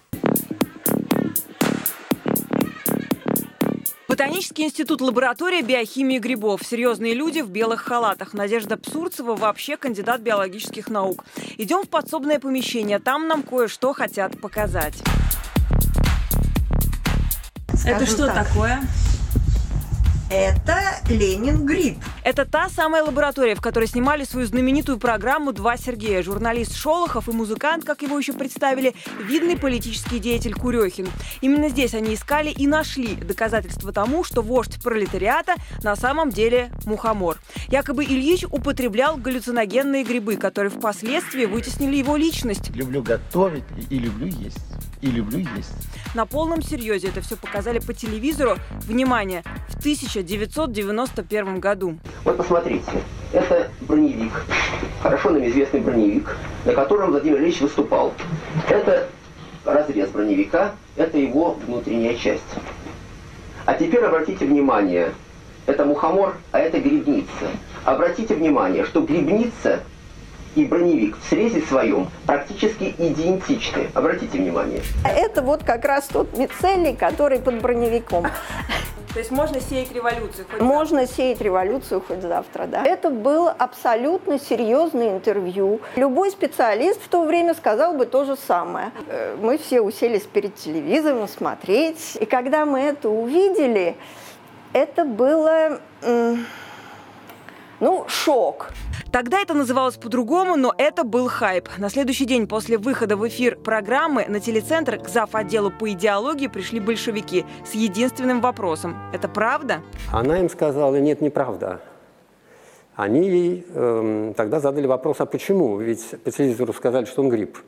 Ботанический институт, лаборатория биохимии грибов. Серьезные люди в белых халатах. Надежда Псурцева вообще кандидат биологических наук. Идем в подсобное помещение. Там нам кое-что хотят показать.
Это что так. такое? Это Ленин гриб.
Это та самая лаборатория, в которой снимали свою знаменитую программу «Два Сергея». Журналист Шолохов и музыкант, как его еще представили, видный политический деятель Курехин. Именно здесь они искали и нашли доказательства тому, что вождь пролетариата на самом деле мухомор. Якобы Ильич употреблял галлюциногенные грибы, которые впоследствии вытеснили его личность.
Люблю готовить и люблю есть. И люблю есть.
На полном серьезе это все показали по телевизору. Внимание, в тысяча девятьсот девяносто первом году.
Вот посмотрите, это броневик, хорошо нам известный броневик, на котором Владимир Ильич выступал. Это разрез броневика, это его внутренняя часть. А теперь обратите внимание, это мухомор, а это грибница. Обратите внимание, что грибница и броневик в срезе своем практически идентичны. Обратите внимание.
Это вот как раз тот мицелий, который под броневиком.
То есть можно сеять революцию? Хоть
можно завтра. сеять революцию хоть завтра, да. Это было абсолютно серьезное интервью. Любой специалист в то время сказал бы то же самое. Мы все уселись перед телевизором смотреть. И когда мы это увидели, это было, ну, шок.
Тогда это называлось по-другому, но это был хайп. На следующий день после выхода в эфир программы на телецентр к зав.отделу по идеологии пришли большевики с единственным вопросом. Это правда?
Она им сказала: нет, неправда. Они ей э, тогда задали вопрос: а почему? Ведь по телевизору сказали, что он гриб.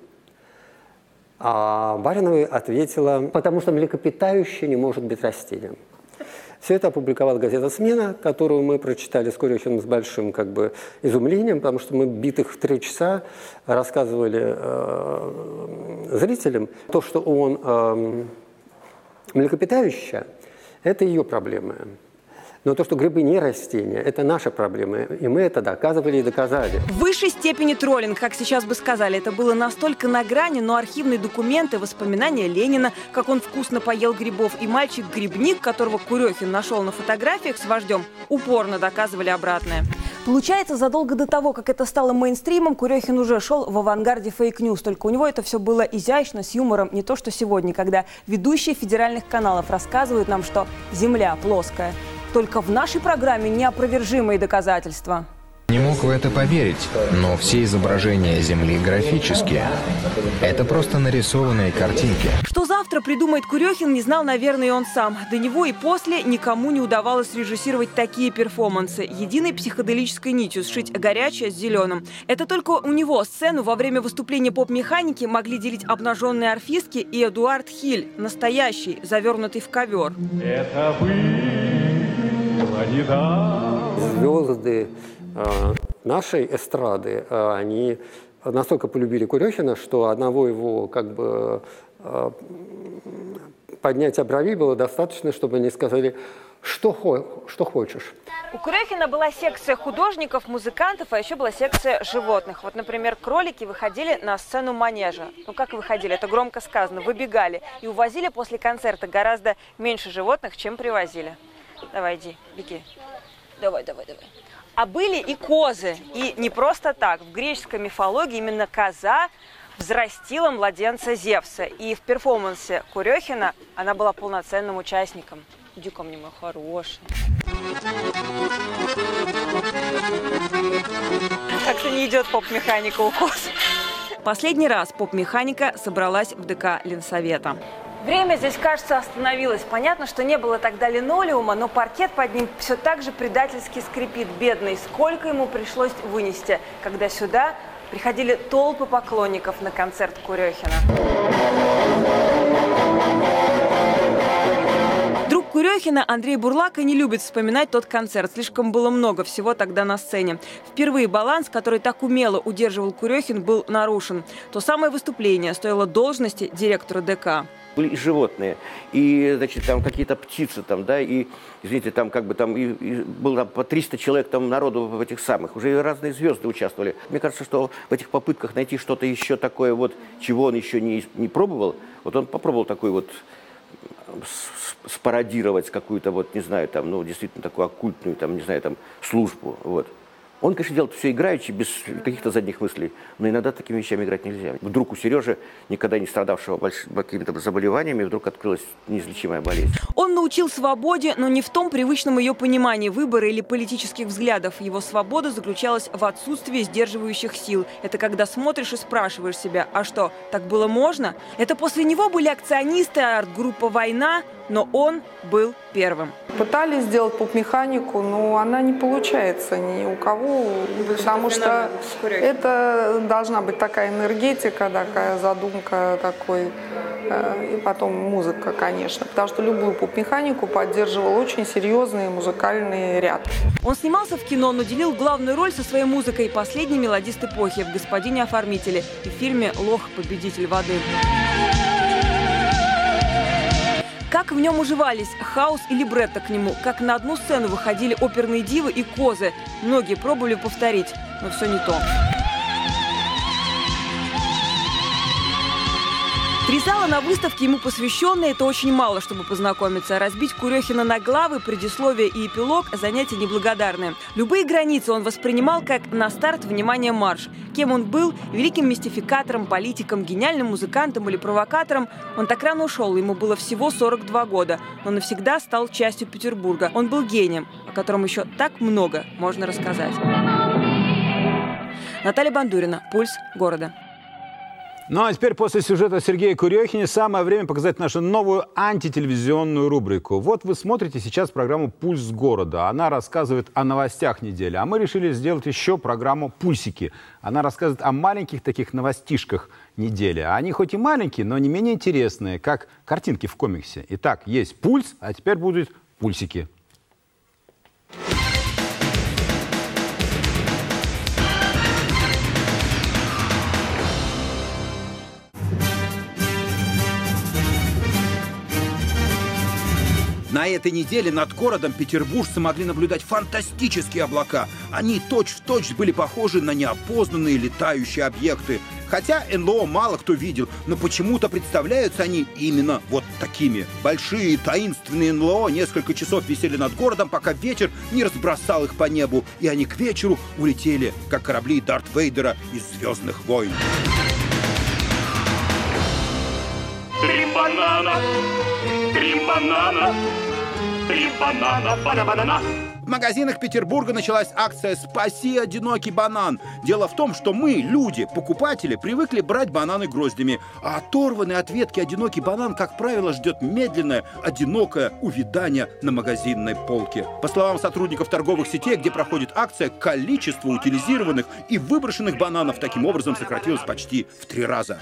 А Баринова ответила: потому что млекопитающее не может быть растением. Все это опубликовала газета «Смена», которую мы прочитали с Курехиным с большим как бы изумлением, потому что мы битых в три часа рассказывали э, зрителям то, что он э, млекопитающее, это ее проблемы. Но то, что грибы не растения, это наша проблема. И мы это доказывали и доказали.
В высшей степени троллинг, как сейчас бы сказали. Это было настолько на грани, но архивные документы, воспоминания Ленина, как он вкусно поел грибов, и мальчик-грибник, которого Курехин нашел на фотографиях с вождем, упорно доказывали обратное. Получается, задолго до того, как это стало мейнстримом, Курехин уже шел в авангарде фейк-ньюс. Только у него это все было изящно, с юмором, не то что сегодня, когда ведущие федеральных каналов рассказывают нам, что Земля плоская. Только в нашей программе неопровержимые доказательства.
Не мог в это поверить, но все изображения Земли графические. Это просто нарисованные картинки.
Что завтра придумает Курехин, не знал, наверное, и он сам. До него и после никому не удавалось режиссировать такие перформансы. Единой психоделической нитью сшить горячее с зеленым. Это только у него сцену во время выступления поп-механики могли делить обнаженные орфистки и Эдуард Хиль, настоящий, завернутый в ковер.
Это было недавно.
Звезды э, нашей эстрады, э, они настолько полюбили Курехина, что одного его как бы э, поднятия бровей было достаточно, чтобы они сказали, что, хо что хочешь.
У Курехина была секция художников, музыкантов, а еще была секция животных. Вот, например, кролики выходили на сцену манежа. Ну, как выходили? Это громко сказано. Выбегали и увозили после концерта гораздо меньше животных, чем привозили. Давай, иди, беги. Давай, давай, давай. А были и козы. И не просто так. В греческой мифологии именно коза взрастила младенца Зевса. И в перформансе Курехина она была полноценным участником. Иди ко мне, мой хороший. Как-то не идет поп-механика у коз. Последний раз поп-механика собралась в ДК Ленсовета. Время здесь, кажется, остановилось. Понятно, что не было тогда линолеума, но паркет под ним все так же предательски скрипит. Бедный, сколько ему пришлось вынести, когда сюда приходили толпы поклонников на концерт Курехина. Друг Курехина Андрей Бурлака не любит вспоминать тот концерт. Слишком было много всего тогда на сцене. Впервые баланс, который так умело удерживал Курехин, был нарушен. То самое выступление стоило должности директора ДК.
Были и животные, и, значит, там какие-то птицы, там, да, и, извините, там как бы там и, и было там, по триста человек там народу в этих самых, уже и разные звезды участвовали. Мне кажется, что в этих попытках найти что-то еще такое вот, чего он еще не, не пробовал, вот он попробовал такой вот спародировать какую-то вот, не знаю, там, ну, действительно такую оккультную, там, не знаю, там, службу, вот. Он, конечно, делает все играючи, без каких-то задних мыслей, но иногда такими вещами играть нельзя. Вдруг у Сережи, никогда не страдавшего какими-то заболеваниями, вдруг открылась неизлечимая болезнь.
Он научил свободе, но не в том привычном ее понимании выбора или политических взглядов. Его свобода заключалась в отсутствии сдерживающих сил. Это когда смотришь и спрашиваешь себя, а что, так было можно? Это после него были акционисты, арт-группа «Война», но он был первым.
Пытались сделать поп-механику, но она не получается ни у кого, потому что это должна быть такая энергетика, такая задумка, такой, и потом музыка, конечно, потому что любую поп-механику поддерживал очень серьезный музыкальный ряд.
Он снимался в кино, но делил главную роль со своей музыкой «Последний мелодист эпохи» в «Господине оформителе» и в фильме «Лох. Победитель воды». Как в нем уживались хаос и либретто к нему, как на одну сцену выходили оперные дивы и козы. Многие пробовали повторить, но все не то. Три зала на выставке ему посвященные – это очень мало, чтобы познакомиться. Разбить Курехина на главы, предисловие и эпилог – занятия неблагодарные. Любые границы он воспринимал как на старт, внимание, марш. Кем он был – великим мистификатором, политиком, гениальным музыкантом или провокатором. Он так рано ушел, ему было всего сорок два года, но навсегда стал частью Петербурга. Он был гением, о котором еще так много можно рассказать. Наталья Бандурина, «Пульс города».
Ну а теперь после сюжета Сергея Курехина самое время показать нашу новую антителевизионную рубрику. Вот вы смотрите сейчас программу «Пульс города». Она рассказывает о новостях недели. А мы решили сделать еще программу «Пульсики». Она рассказывает о маленьких таких новостишках недели. Они хоть и маленькие, но не менее интересные, как картинки в комиксе. Итак, есть пульс, а теперь будут пульсики.
На этой неделе над городом петербуржцы могли наблюдать фантастические облака. Они точь-в-точь были похожи на неопознанные летающие объекты. Хотя эн эл о мало кто видел, но почему-то представляются они именно вот такими. Большие таинственные эн эл о несколько часов висели над городом, пока ветер не разбросал их по небу. И они к вечеру улетели, как корабли Дарт Вейдера из «Звездных войн».
Три банана, три банана, три банана, бана-банана.
В магазинах Петербурга началась акция «Спаси одинокий банан». Дело в том, что мы, люди, покупатели, привыкли брать бананы гроздями, а оторванный от ветки одинокий банан, как правило, ждет медленное, одинокое увядание на магазинной полке. По словам сотрудников торговых сетей, где проходит акция, количество утилизированных и выброшенных бананов таким образом сократилось почти в три раза.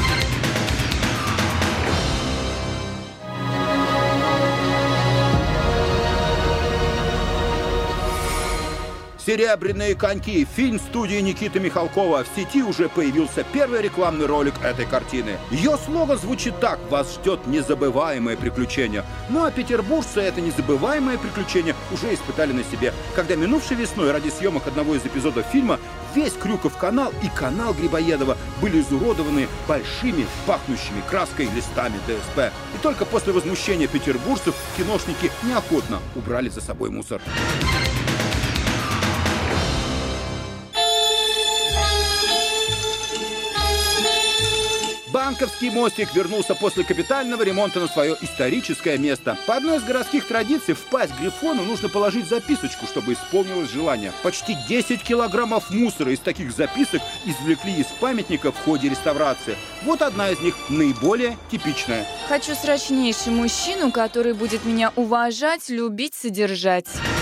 «Серебряные коньки» — фильм студии Никиты Михалкова. В сети уже появился первый рекламный ролик этой картины. Ее слоган звучит так: «Вас ждет незабываемое приключение». Ну а петербуржцы это незабываемое приключение уже испытали на себе, когда минувшей весной ради съемок одного из эпизодов фильма весь Крюков канал и канал Грибоедова были изуродованы большими, пахнущими краской листами ДСП. И только после возмущения петербуржцев киношники неохотно убрали за собой мусор. Банковский мостик вернулся после капитального ремонта на свое историческое место. По одной из городских традиций в пасть Грифону нужно положить записочку, чтобы исполнилось желание. Почти десять килограммов мусора из таких записок извлекли из памятника в ходе реставрации. Вот одна из них, наиболее типичная.
Хочу срочнейший мужчину, который будет меня уважать, любить, содержать.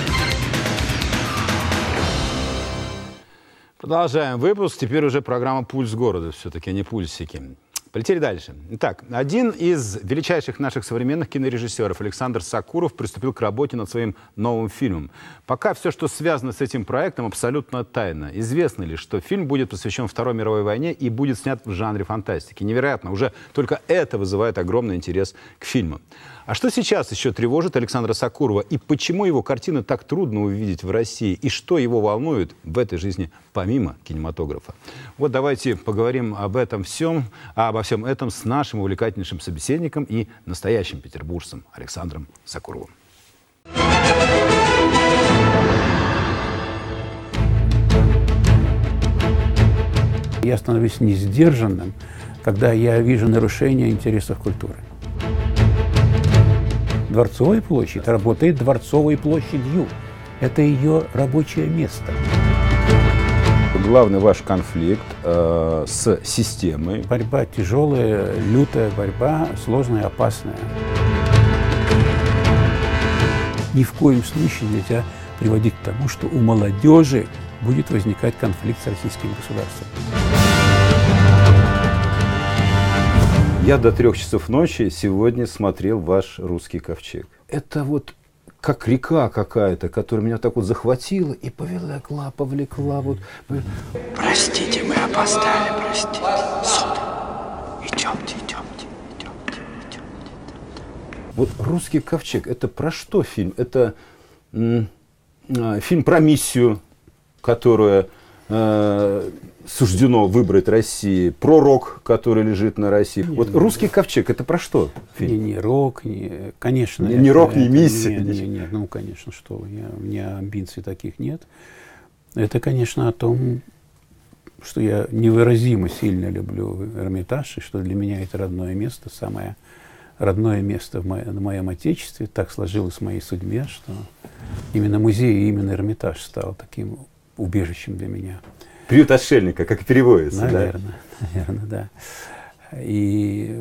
Продолжаем выпуск. Теперь уже программа «Пульс города». Все-таки, а не пульсики. Полетели дальше. Итак, один из величайших наших современных кинорежиссеров Александр Сакуров приступил к работе над своим новым фильмом. Пока все, что связано с этим проектом, абсолютно тайно. Известно ли, что фильм будет посвящен Второй мировой войне и будет снят в жанре фантастики. Невероятно. Уже только это вызывает огромный интерес к фильму. А что сейчас еще тревожит Александра Сакурова? И почему его картины так трудно увидеть в России? И что его волнует в этой жизни помимо кинематографа? Вот давайте поговорим об этом всем, обо всем этом с нашим увлекательнейшим собеседником и настоящим петербуржцем Александром Сакуровым.
Я становлюсь несдержанным, когда я вижу нарушение интересов культуры. Дворцовая площадь работает Дворцовой площадью. Это ее рабочее место.
Главный ваш конфликт э, с системой.
Борьба тяжелая, лютая борьба, сложная, опасная. Ни в коем случае нельзя приводить к тому, что у молодежи будет возникать конфликт с российским государством.
Я до трех часов ночи сегодня смотрел ваш «Русский ковчег». Это вот как река какая-то, которая меня так вот захватила и повлекла, повлекла. Вот.
Простите, мы опоздали, простите. Суд. Идемте, идемте, идемте, идемте.
Вот «Русский ковчег» — это про что фильм? Это м- м- фильм про миссию, которая э- суждено выбрать России, про рок, который лежит на России. Нет, вот «Русский ковчег» — это про что фильм?
Не, не рок, не, конечно.
Не,
это,
не рок, не
это,
миссия.
Нет, нет, нет, ну, конечно, что вы, я, у меня амбиций таких нет. Это, конечно, о том, что я невыразимо сильно люблю Эрмитаж, и что для меня это родное место, самое родное место в моем, в моем отечестве. Так сложилось в моей судьбе, что именно музей и именно Эрмитаж стал таким убежищем для меня.
Приют отшельника, как переводится,
наверное,
да?
Наверное, да. И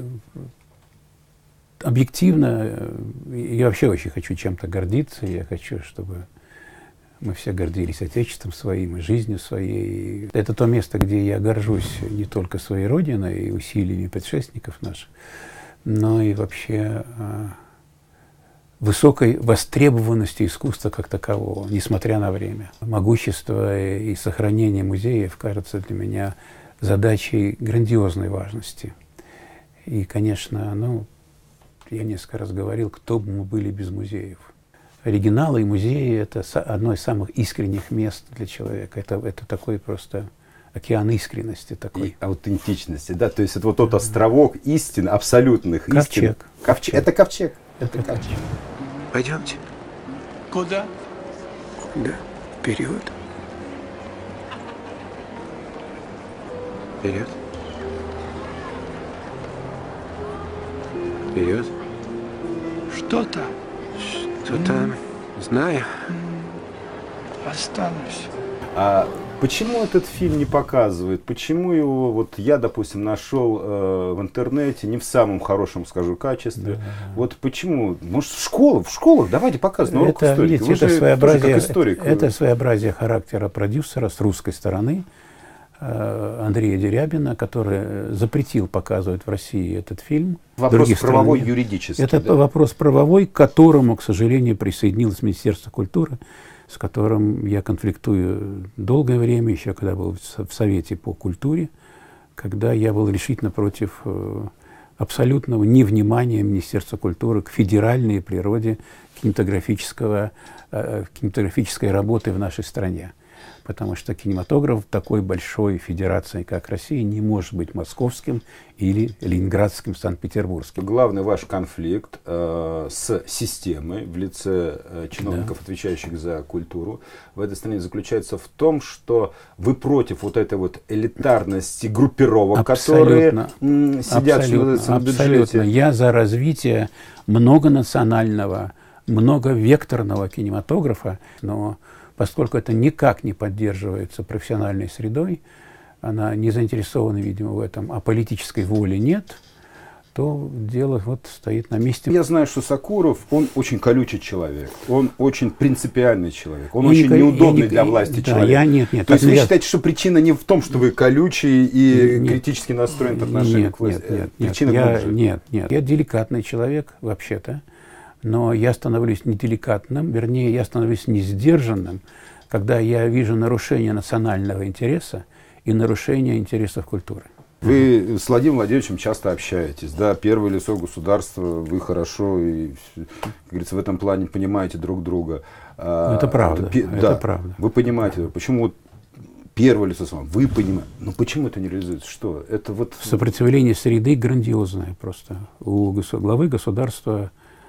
объективно я вообще очень хочу чем-то гордиться. Я хочу, чтобы мы все гордились Отечеством своим и жизнью своей. Это то место, где я горжусь не только своей родиной и усилиями предшественников наших, но и вообще высокой востребованности искусства как такового, несмотря на время. Могущество и сохранение музеев кажется для меня задачей грандиозной важности. И, конечно, ну, я несколько раз говорил, кто бы мы были без музеев. Оригиналы и музеи — это одно из самых искренних мест для человека. Это, это такой просто океан искренности такой.
И аутентичности, да? То есть это вот тот островок истин, абсолютных
ковчег.
истин. Ковчег. Это ковчег.
Это ковчег.
Пойдемте.
Куда?
Куда? Вперед. Вперед. Вперед.
Что там?
Что там? Знаю. останусь.
А почему этот фильм не показывают? Почему его, вот я, допустим, нашел э, в интернете не в самом хорошем, скажу, качестве? Да. Вот почему? Может, в школах, в школах давайте показывать на уроках
это,
историки.
Видите, это, своеобразие,
историк,
это своеобразие характера продюсера с русской стороны, э, Андрея Дерябина, который запретил показывать в России этот фильм.
Вопрос правовой, стран. юридический.
Это
да?
вопрос правовой, к которому, к сожалению, присоединилось Министерство культуры, с которым я конфликтую долгое время, еще когда был в Совете по культуре, когда я был решительно против абсолютного невнимания Министерства культуры к федеральной природе кинематографического, кинематографической работы в нашей стране. Потому что кинематограф такой большой федерации, как Россия, не может быть московским или ленинградским, санкт-петербургским.
Главный ваш конфликт э, с системой в лице э, чиновников, да. отвечающих за культуру, в этой стране заключается в том, что вы против вот этой вот элитарности группировок, абсолютно, которые м, сидят абсолютно, на бюджете.
Абсолютно. Я за развитие многонационального, многовекторного кинематографа, но поскольку это никак не поддерживается профессиональной средой, она не заинтересована, видимо, в этом, а политической воли нет, то дело вот стоит на месте.
Я знаю, что Сакуров, он очень колючий человек, он очень принципиальный человек, он и очень не, неудобный не, для власти да, человек.
Я, нет, нет,
то есть вы
я...
считаете, что причина не в том, что вы колючий и нет, критически настроен по отношению
нет,
к власти?
Нет, нет,
причина
нет, я,
глубже.
нет, нет. Я деликатный человек, вообще-то, но я становлюсь неделикатным, вернее, я становлюсь несдержанным, когда я вижу нарушение национального интереса и нарушение интересов культуры.
Вы с Владимиром Владимировичем часто общаетесь, да, первое лицо государства, вы хорошо, и, как говорится, в этом плане понимаете друг друга.
Это правда, это,
да,
это правда.
Вы понимаете, почему первое лицо с вами, вы понимаете, но почему это не реализуется, что? Это вот...
Сопротивление среды грандиозное просто. У главы государства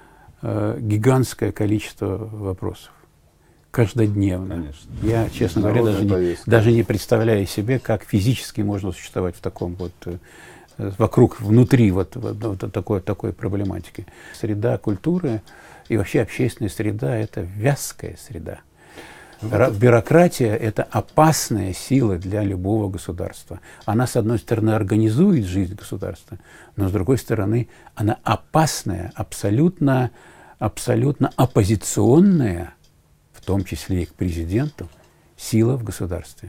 э, гигантское количество вопросов. Каждодневно. Конечно. Я, честно говоря, даже не, даже не представляю себе, как физически можно существовать в таком вот, э, вокруг, внутри вот, вот, вот такой, такой проблематики. Среда культуры и вообще общественная среда – это вязкая среда. Ну, бюрократия – это опасная сила для любого государства. Она, с одной стороны, организует жизнь государства, но, с другой стороны, она опасная, абсолютно, абсолютно оппозиционная, в том числе и к президенту, сила в государстве.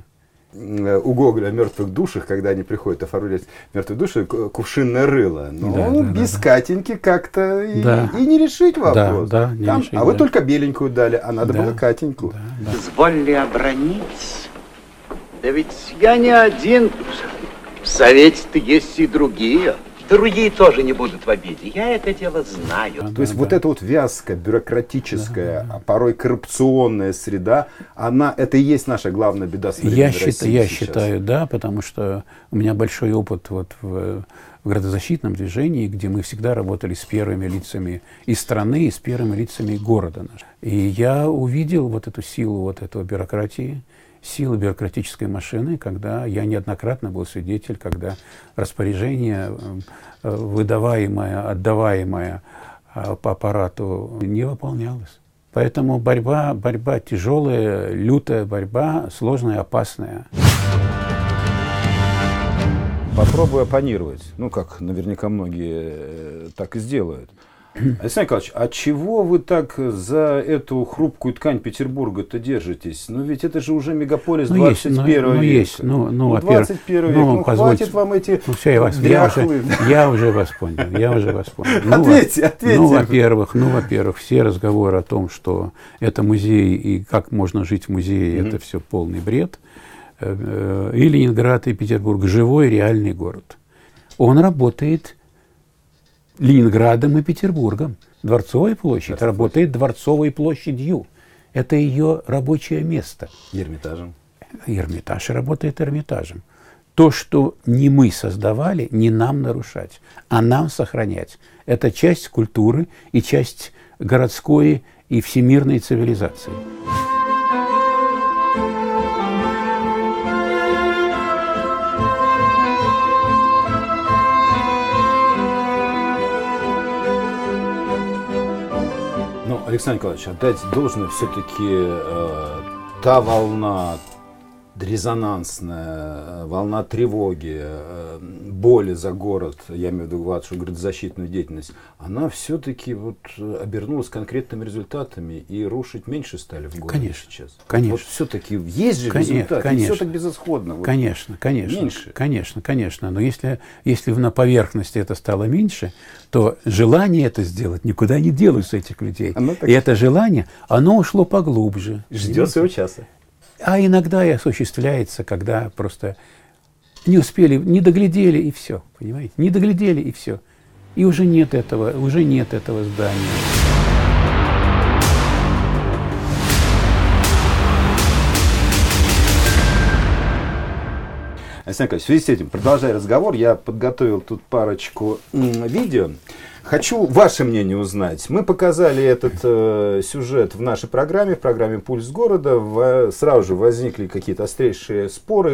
У Гоголя о мертвых душах, когда они приходят оформлять мертвые души, кувшинное рыло. Но да, да, без да, Катеньки как-то
да.
и, и не решить вопрос.
Да, да, не
Там,
решить,
а вы
да.
только беленькую дали, а надо да. было Катеньку.
Да, да. Дозволили обронить. Да ведь я не один. В Совете-то есть и другие. Другие тоже не будут в обиде. Я это дело знаю.
То да, есть да. вот эта вот вязкая, бюрократическая, да, да. порой коррупционная среда, она, это и есть наша главная беда современной
я
России
считаю, Я
сейчас.
считаю, да, потому что у меня большой опыт вот в, в градозащитном движении, где мы всегда работали с первыми лицами и страны, и с первыми лицами города. И я увидел вот эту силу вот этого бюрократии, силы бюрократической машины, когда я неоднократно был свидетель, когда распоряжение, выдаваемое, отдаваемое по аппарату, не выполнялось. Поэтому борьба, борьба тяжелая, лютая борьба, сложная, опасная.
Попробую оппонировать, ну, как наверняка многие так и сделают. Александр Николаевич, а чего вы так за эту хрупкую ткань Петербурга-то держитесь? Ну ведь это же уже мегаполис ну, двадцать первого
ну,
века.
Есть, ну, ну,
ну, двадцать первый век, ну, ну хватит вам эти
ну, все, я, вас, я, уже, я уже вас понял, я уже вас понял. Ну,
ответьте, ответьте.
Ну, во-первых, ну, во-первых, все разговоры о том, что это музей и как можно жить в музее, mm-hmm. это все полный бред. И Ленинград, и Петербург – живой, реальный город. Он работает Ленинградом и Петербургом. Дворцовая площадь Дворцовая. работает Дворцовой площадью. Это ее рабочее место.
Эрмитажем.
Эрмитаж работает Эрмитажем. То, что не мы создавали, не нам нарушать, а нам сохранять. Это часть культуры и часть городской и всемирной цивилизации.
Александр Николаевич, отдать должное все-таки э, та волна резонансная, волна тревоги, боли за город, я имею в виду вашу градозащитную деятельность, она все-таки вот обернулась конкретными результатами, и рушить меньше стали в городе
конечно,
сейчас.
Конечно.
Вот все-таки есть же
конечно,
результат,
конечно,
все так безысходно. Вот
конечно, конечно,
меньше.
конечно, конечно. Но если, если на поверхности это стало меньше, то желание это сделать никуда не делается этих людей. Так... И это желание, оно ушло поглубже.
Ждет своего часа.
А иногда и осуществляется, когда просто не успели, не доглядели и все, понимаете? Не доглядели и все. И уже нет этого, уже нет этого здания.
Александр Николаевич, в связи с этим, продолжая разговор, я подготовил тут парочку видео. Хочу ваше мнение узнать. Мы показали этот э, сюжет в нашей программе, в программе «Пульс города». В, сразу же возникли какие-то острейшие споры.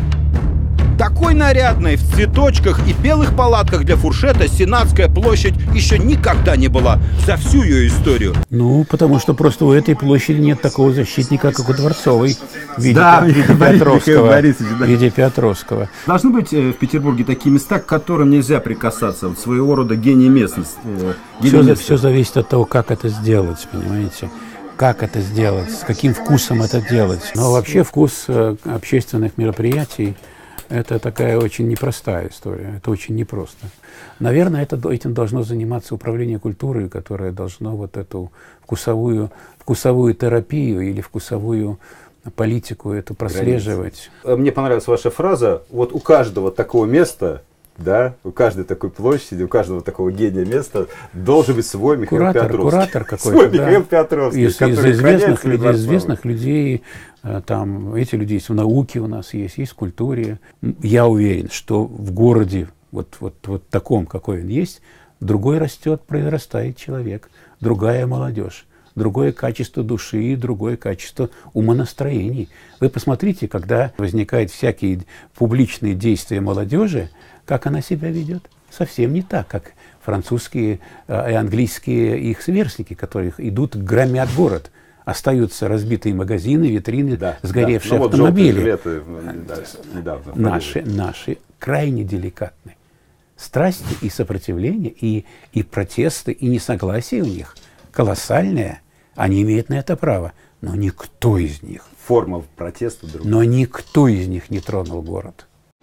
Такой нарядной, в цветочках и белых палатках для фуршета Сенатская площадь еще никогда не была за всю ее историю.
Ну, потому что просто у этой площади нет такого защитника, как у Дворцовой, в виде,
да,
в виде Петровского. В виде Петровского.
Должны быть в Петербурге такие места, к которым нельзя прикасаться, вот своего рода гений местности.
Все, все зависит от того, как это сделать, понимаете? Как это сделать, с каким вкусом это делать. Но вообще вкус общественных мероприятий — это такая очень непростая история, это очень непросто. Наверное, это, этим должно заниматься управление культурой, которое должно вот эту вкусовую, вкусовую терапию или вкусовую политику эту прослеживать.
Границы. Мне понравилась ваша фраза, вот у каждого такого места, да, у каждой такой площади, у каждого такого гения места должен быть свой Михаил
куратор,
Петровский.
Куратор какой-то,
свой
да.
Михаил Петровский.
Из, из известных, людей, известных людей, там, эти люди есть в науке у нас есть, есть в культуре. Я уверен, что в городе, вот, вот, вот таком, какой он есть, другой растет, произрастает человек, другая молодежь, другое качество души, другое качество умонастроений. Вы посмотрите, когда возникают всякие публичные действия молодежи, как она себя ведет. Совсем не так, как французские и английские их сверстники, которые идут, громят город. Остаются разбитые магазины, витрины, да, сгоревшие да. автомобили. Вот жилеты, да, недавно, наши, наши крайне деликатны. Страсти и сопротивление, и, и протесты, и несогласие у них колоссальное. Они имеют на это право. Но никто из них...
Форма протеста другая.
Но никто из них не тронул город.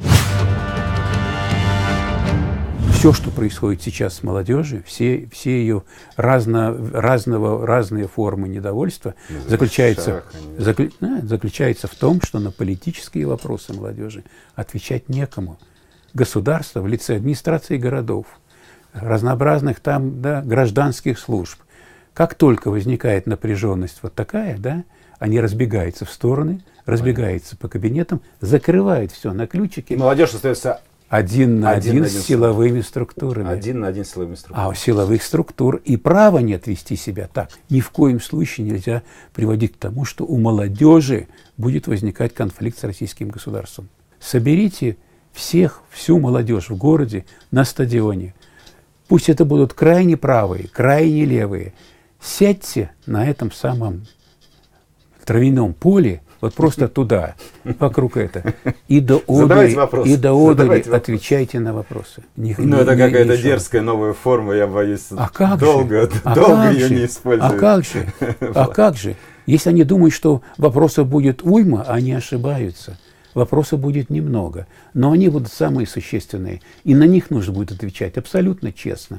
Все, что происходит сейчас с молодежью, все, все ее разно, разного, разные формы недовольства заключаются, заклю, да, заключаются в том, что на политические вопросы молодежи отвечать некому. Государство в лице администрации городов, разнообразных там да, гражданских служб. Как только возникает напряженность вот такая, да, они разбегаются в стороны, разбегаются по кабинетам, закрывают все на ключики.
И молодежь остается...
Один на один, один с силовыми структурами.
Один на один с силовыми структурами.
А у силовых структур и права нет вести себя так. Ни в коем случае нельзя приводить к тому, что у молодежи будет возникать конфликт с российским государством. Соберите всех, всю молодежь в городе на стадионе. Пусть это будут крайне правые, крайне левые. Сядьте на этом самом травяном поле, вот просто туда, вокруг этого. И до одури, и до одури отвечайте на вопросы.
Не, ну, не, это какая-то дерзкая новая форма, я боюсь,
а как
долго,
а
долго
как
ее
же?
не использовать.
А как же? А как же? Если они думают, что вопросов будет уйма, они ошибаются. Вопросов будет немного, но они будут самые существенные, и на них нужно будет отвечать абсолютно честно.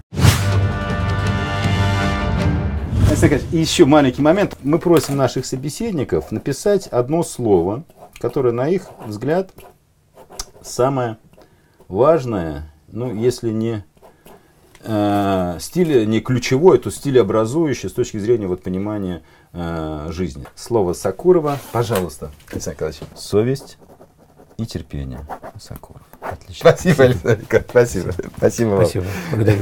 И еще маленький момент. Мы просим наших собеседников написать одно слово, которое, на их взгляд, самое важное, ну, если не э, стиль, не ключевой, то стилеобразующий с точки зрения вот, понимания э, жизни. Слово Сакурова. Пожалуйста, Александр Николаевич. Совесть и терпение. Сакуров. Отлично. Спасибо, Александр Николаевич. Спасибо. Спасибо вам.
Спасибо. Благодарю.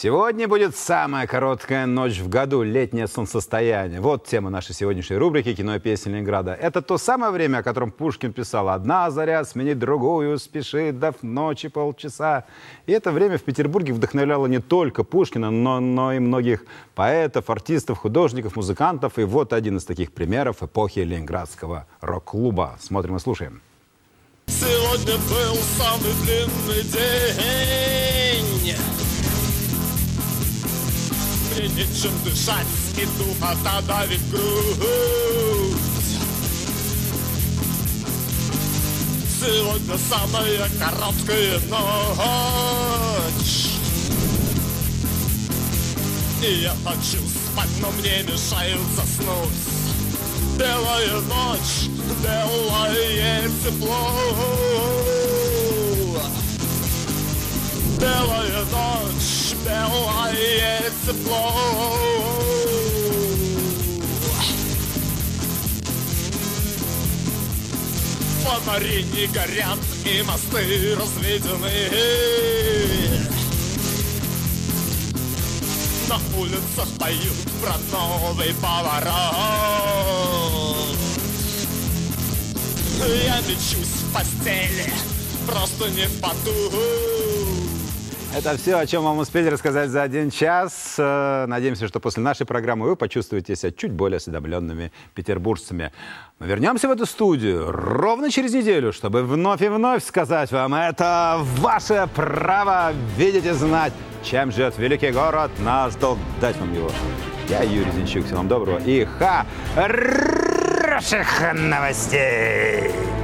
Сегодня будет самая короткая ночь в году, летнее солнцестояние. Вот тема нашей сегодняшней рубрики «Кино и песни Ленинграда». Это то самое время, о котором Пушкин писал: «Одна заря сменит другую, спешит, дав ночи полчаса». И это время в Петербурге вдохновляло не только Пушкина, но, но и многих поэтов, артистов, художников, музыкантов. И вот один из таких примеров эпохи ленинградского рок-клуба. Смотрим и слушаем.
Сегодня был самый длинный день. Мне нечем дышать, и духота давит грудь. Сегодня самая короткая ночь. И я хочу спать, но мне мешают заснуть. Белая ночь, белое тепло. Белая ночь, белое тепло. Фонари не горят, и мосты разведены. На улицах поют про новый поворот. Я мечусь в постели, просто не в поту.
Это все, о чем вам успели рассказать за один час. Надеемся, что после нашей программы вы почувствуете себя чуть более осведомленными петербуржцами. Мы вернемся в эту студию ровно через неделю, чтобы вновь и вновь сказать вам: это ваше право видеть и знать, чем живет великий город. Наш долг дать вам его. Я Юрий Зинчук. Всего вам доброго и хороших новостей!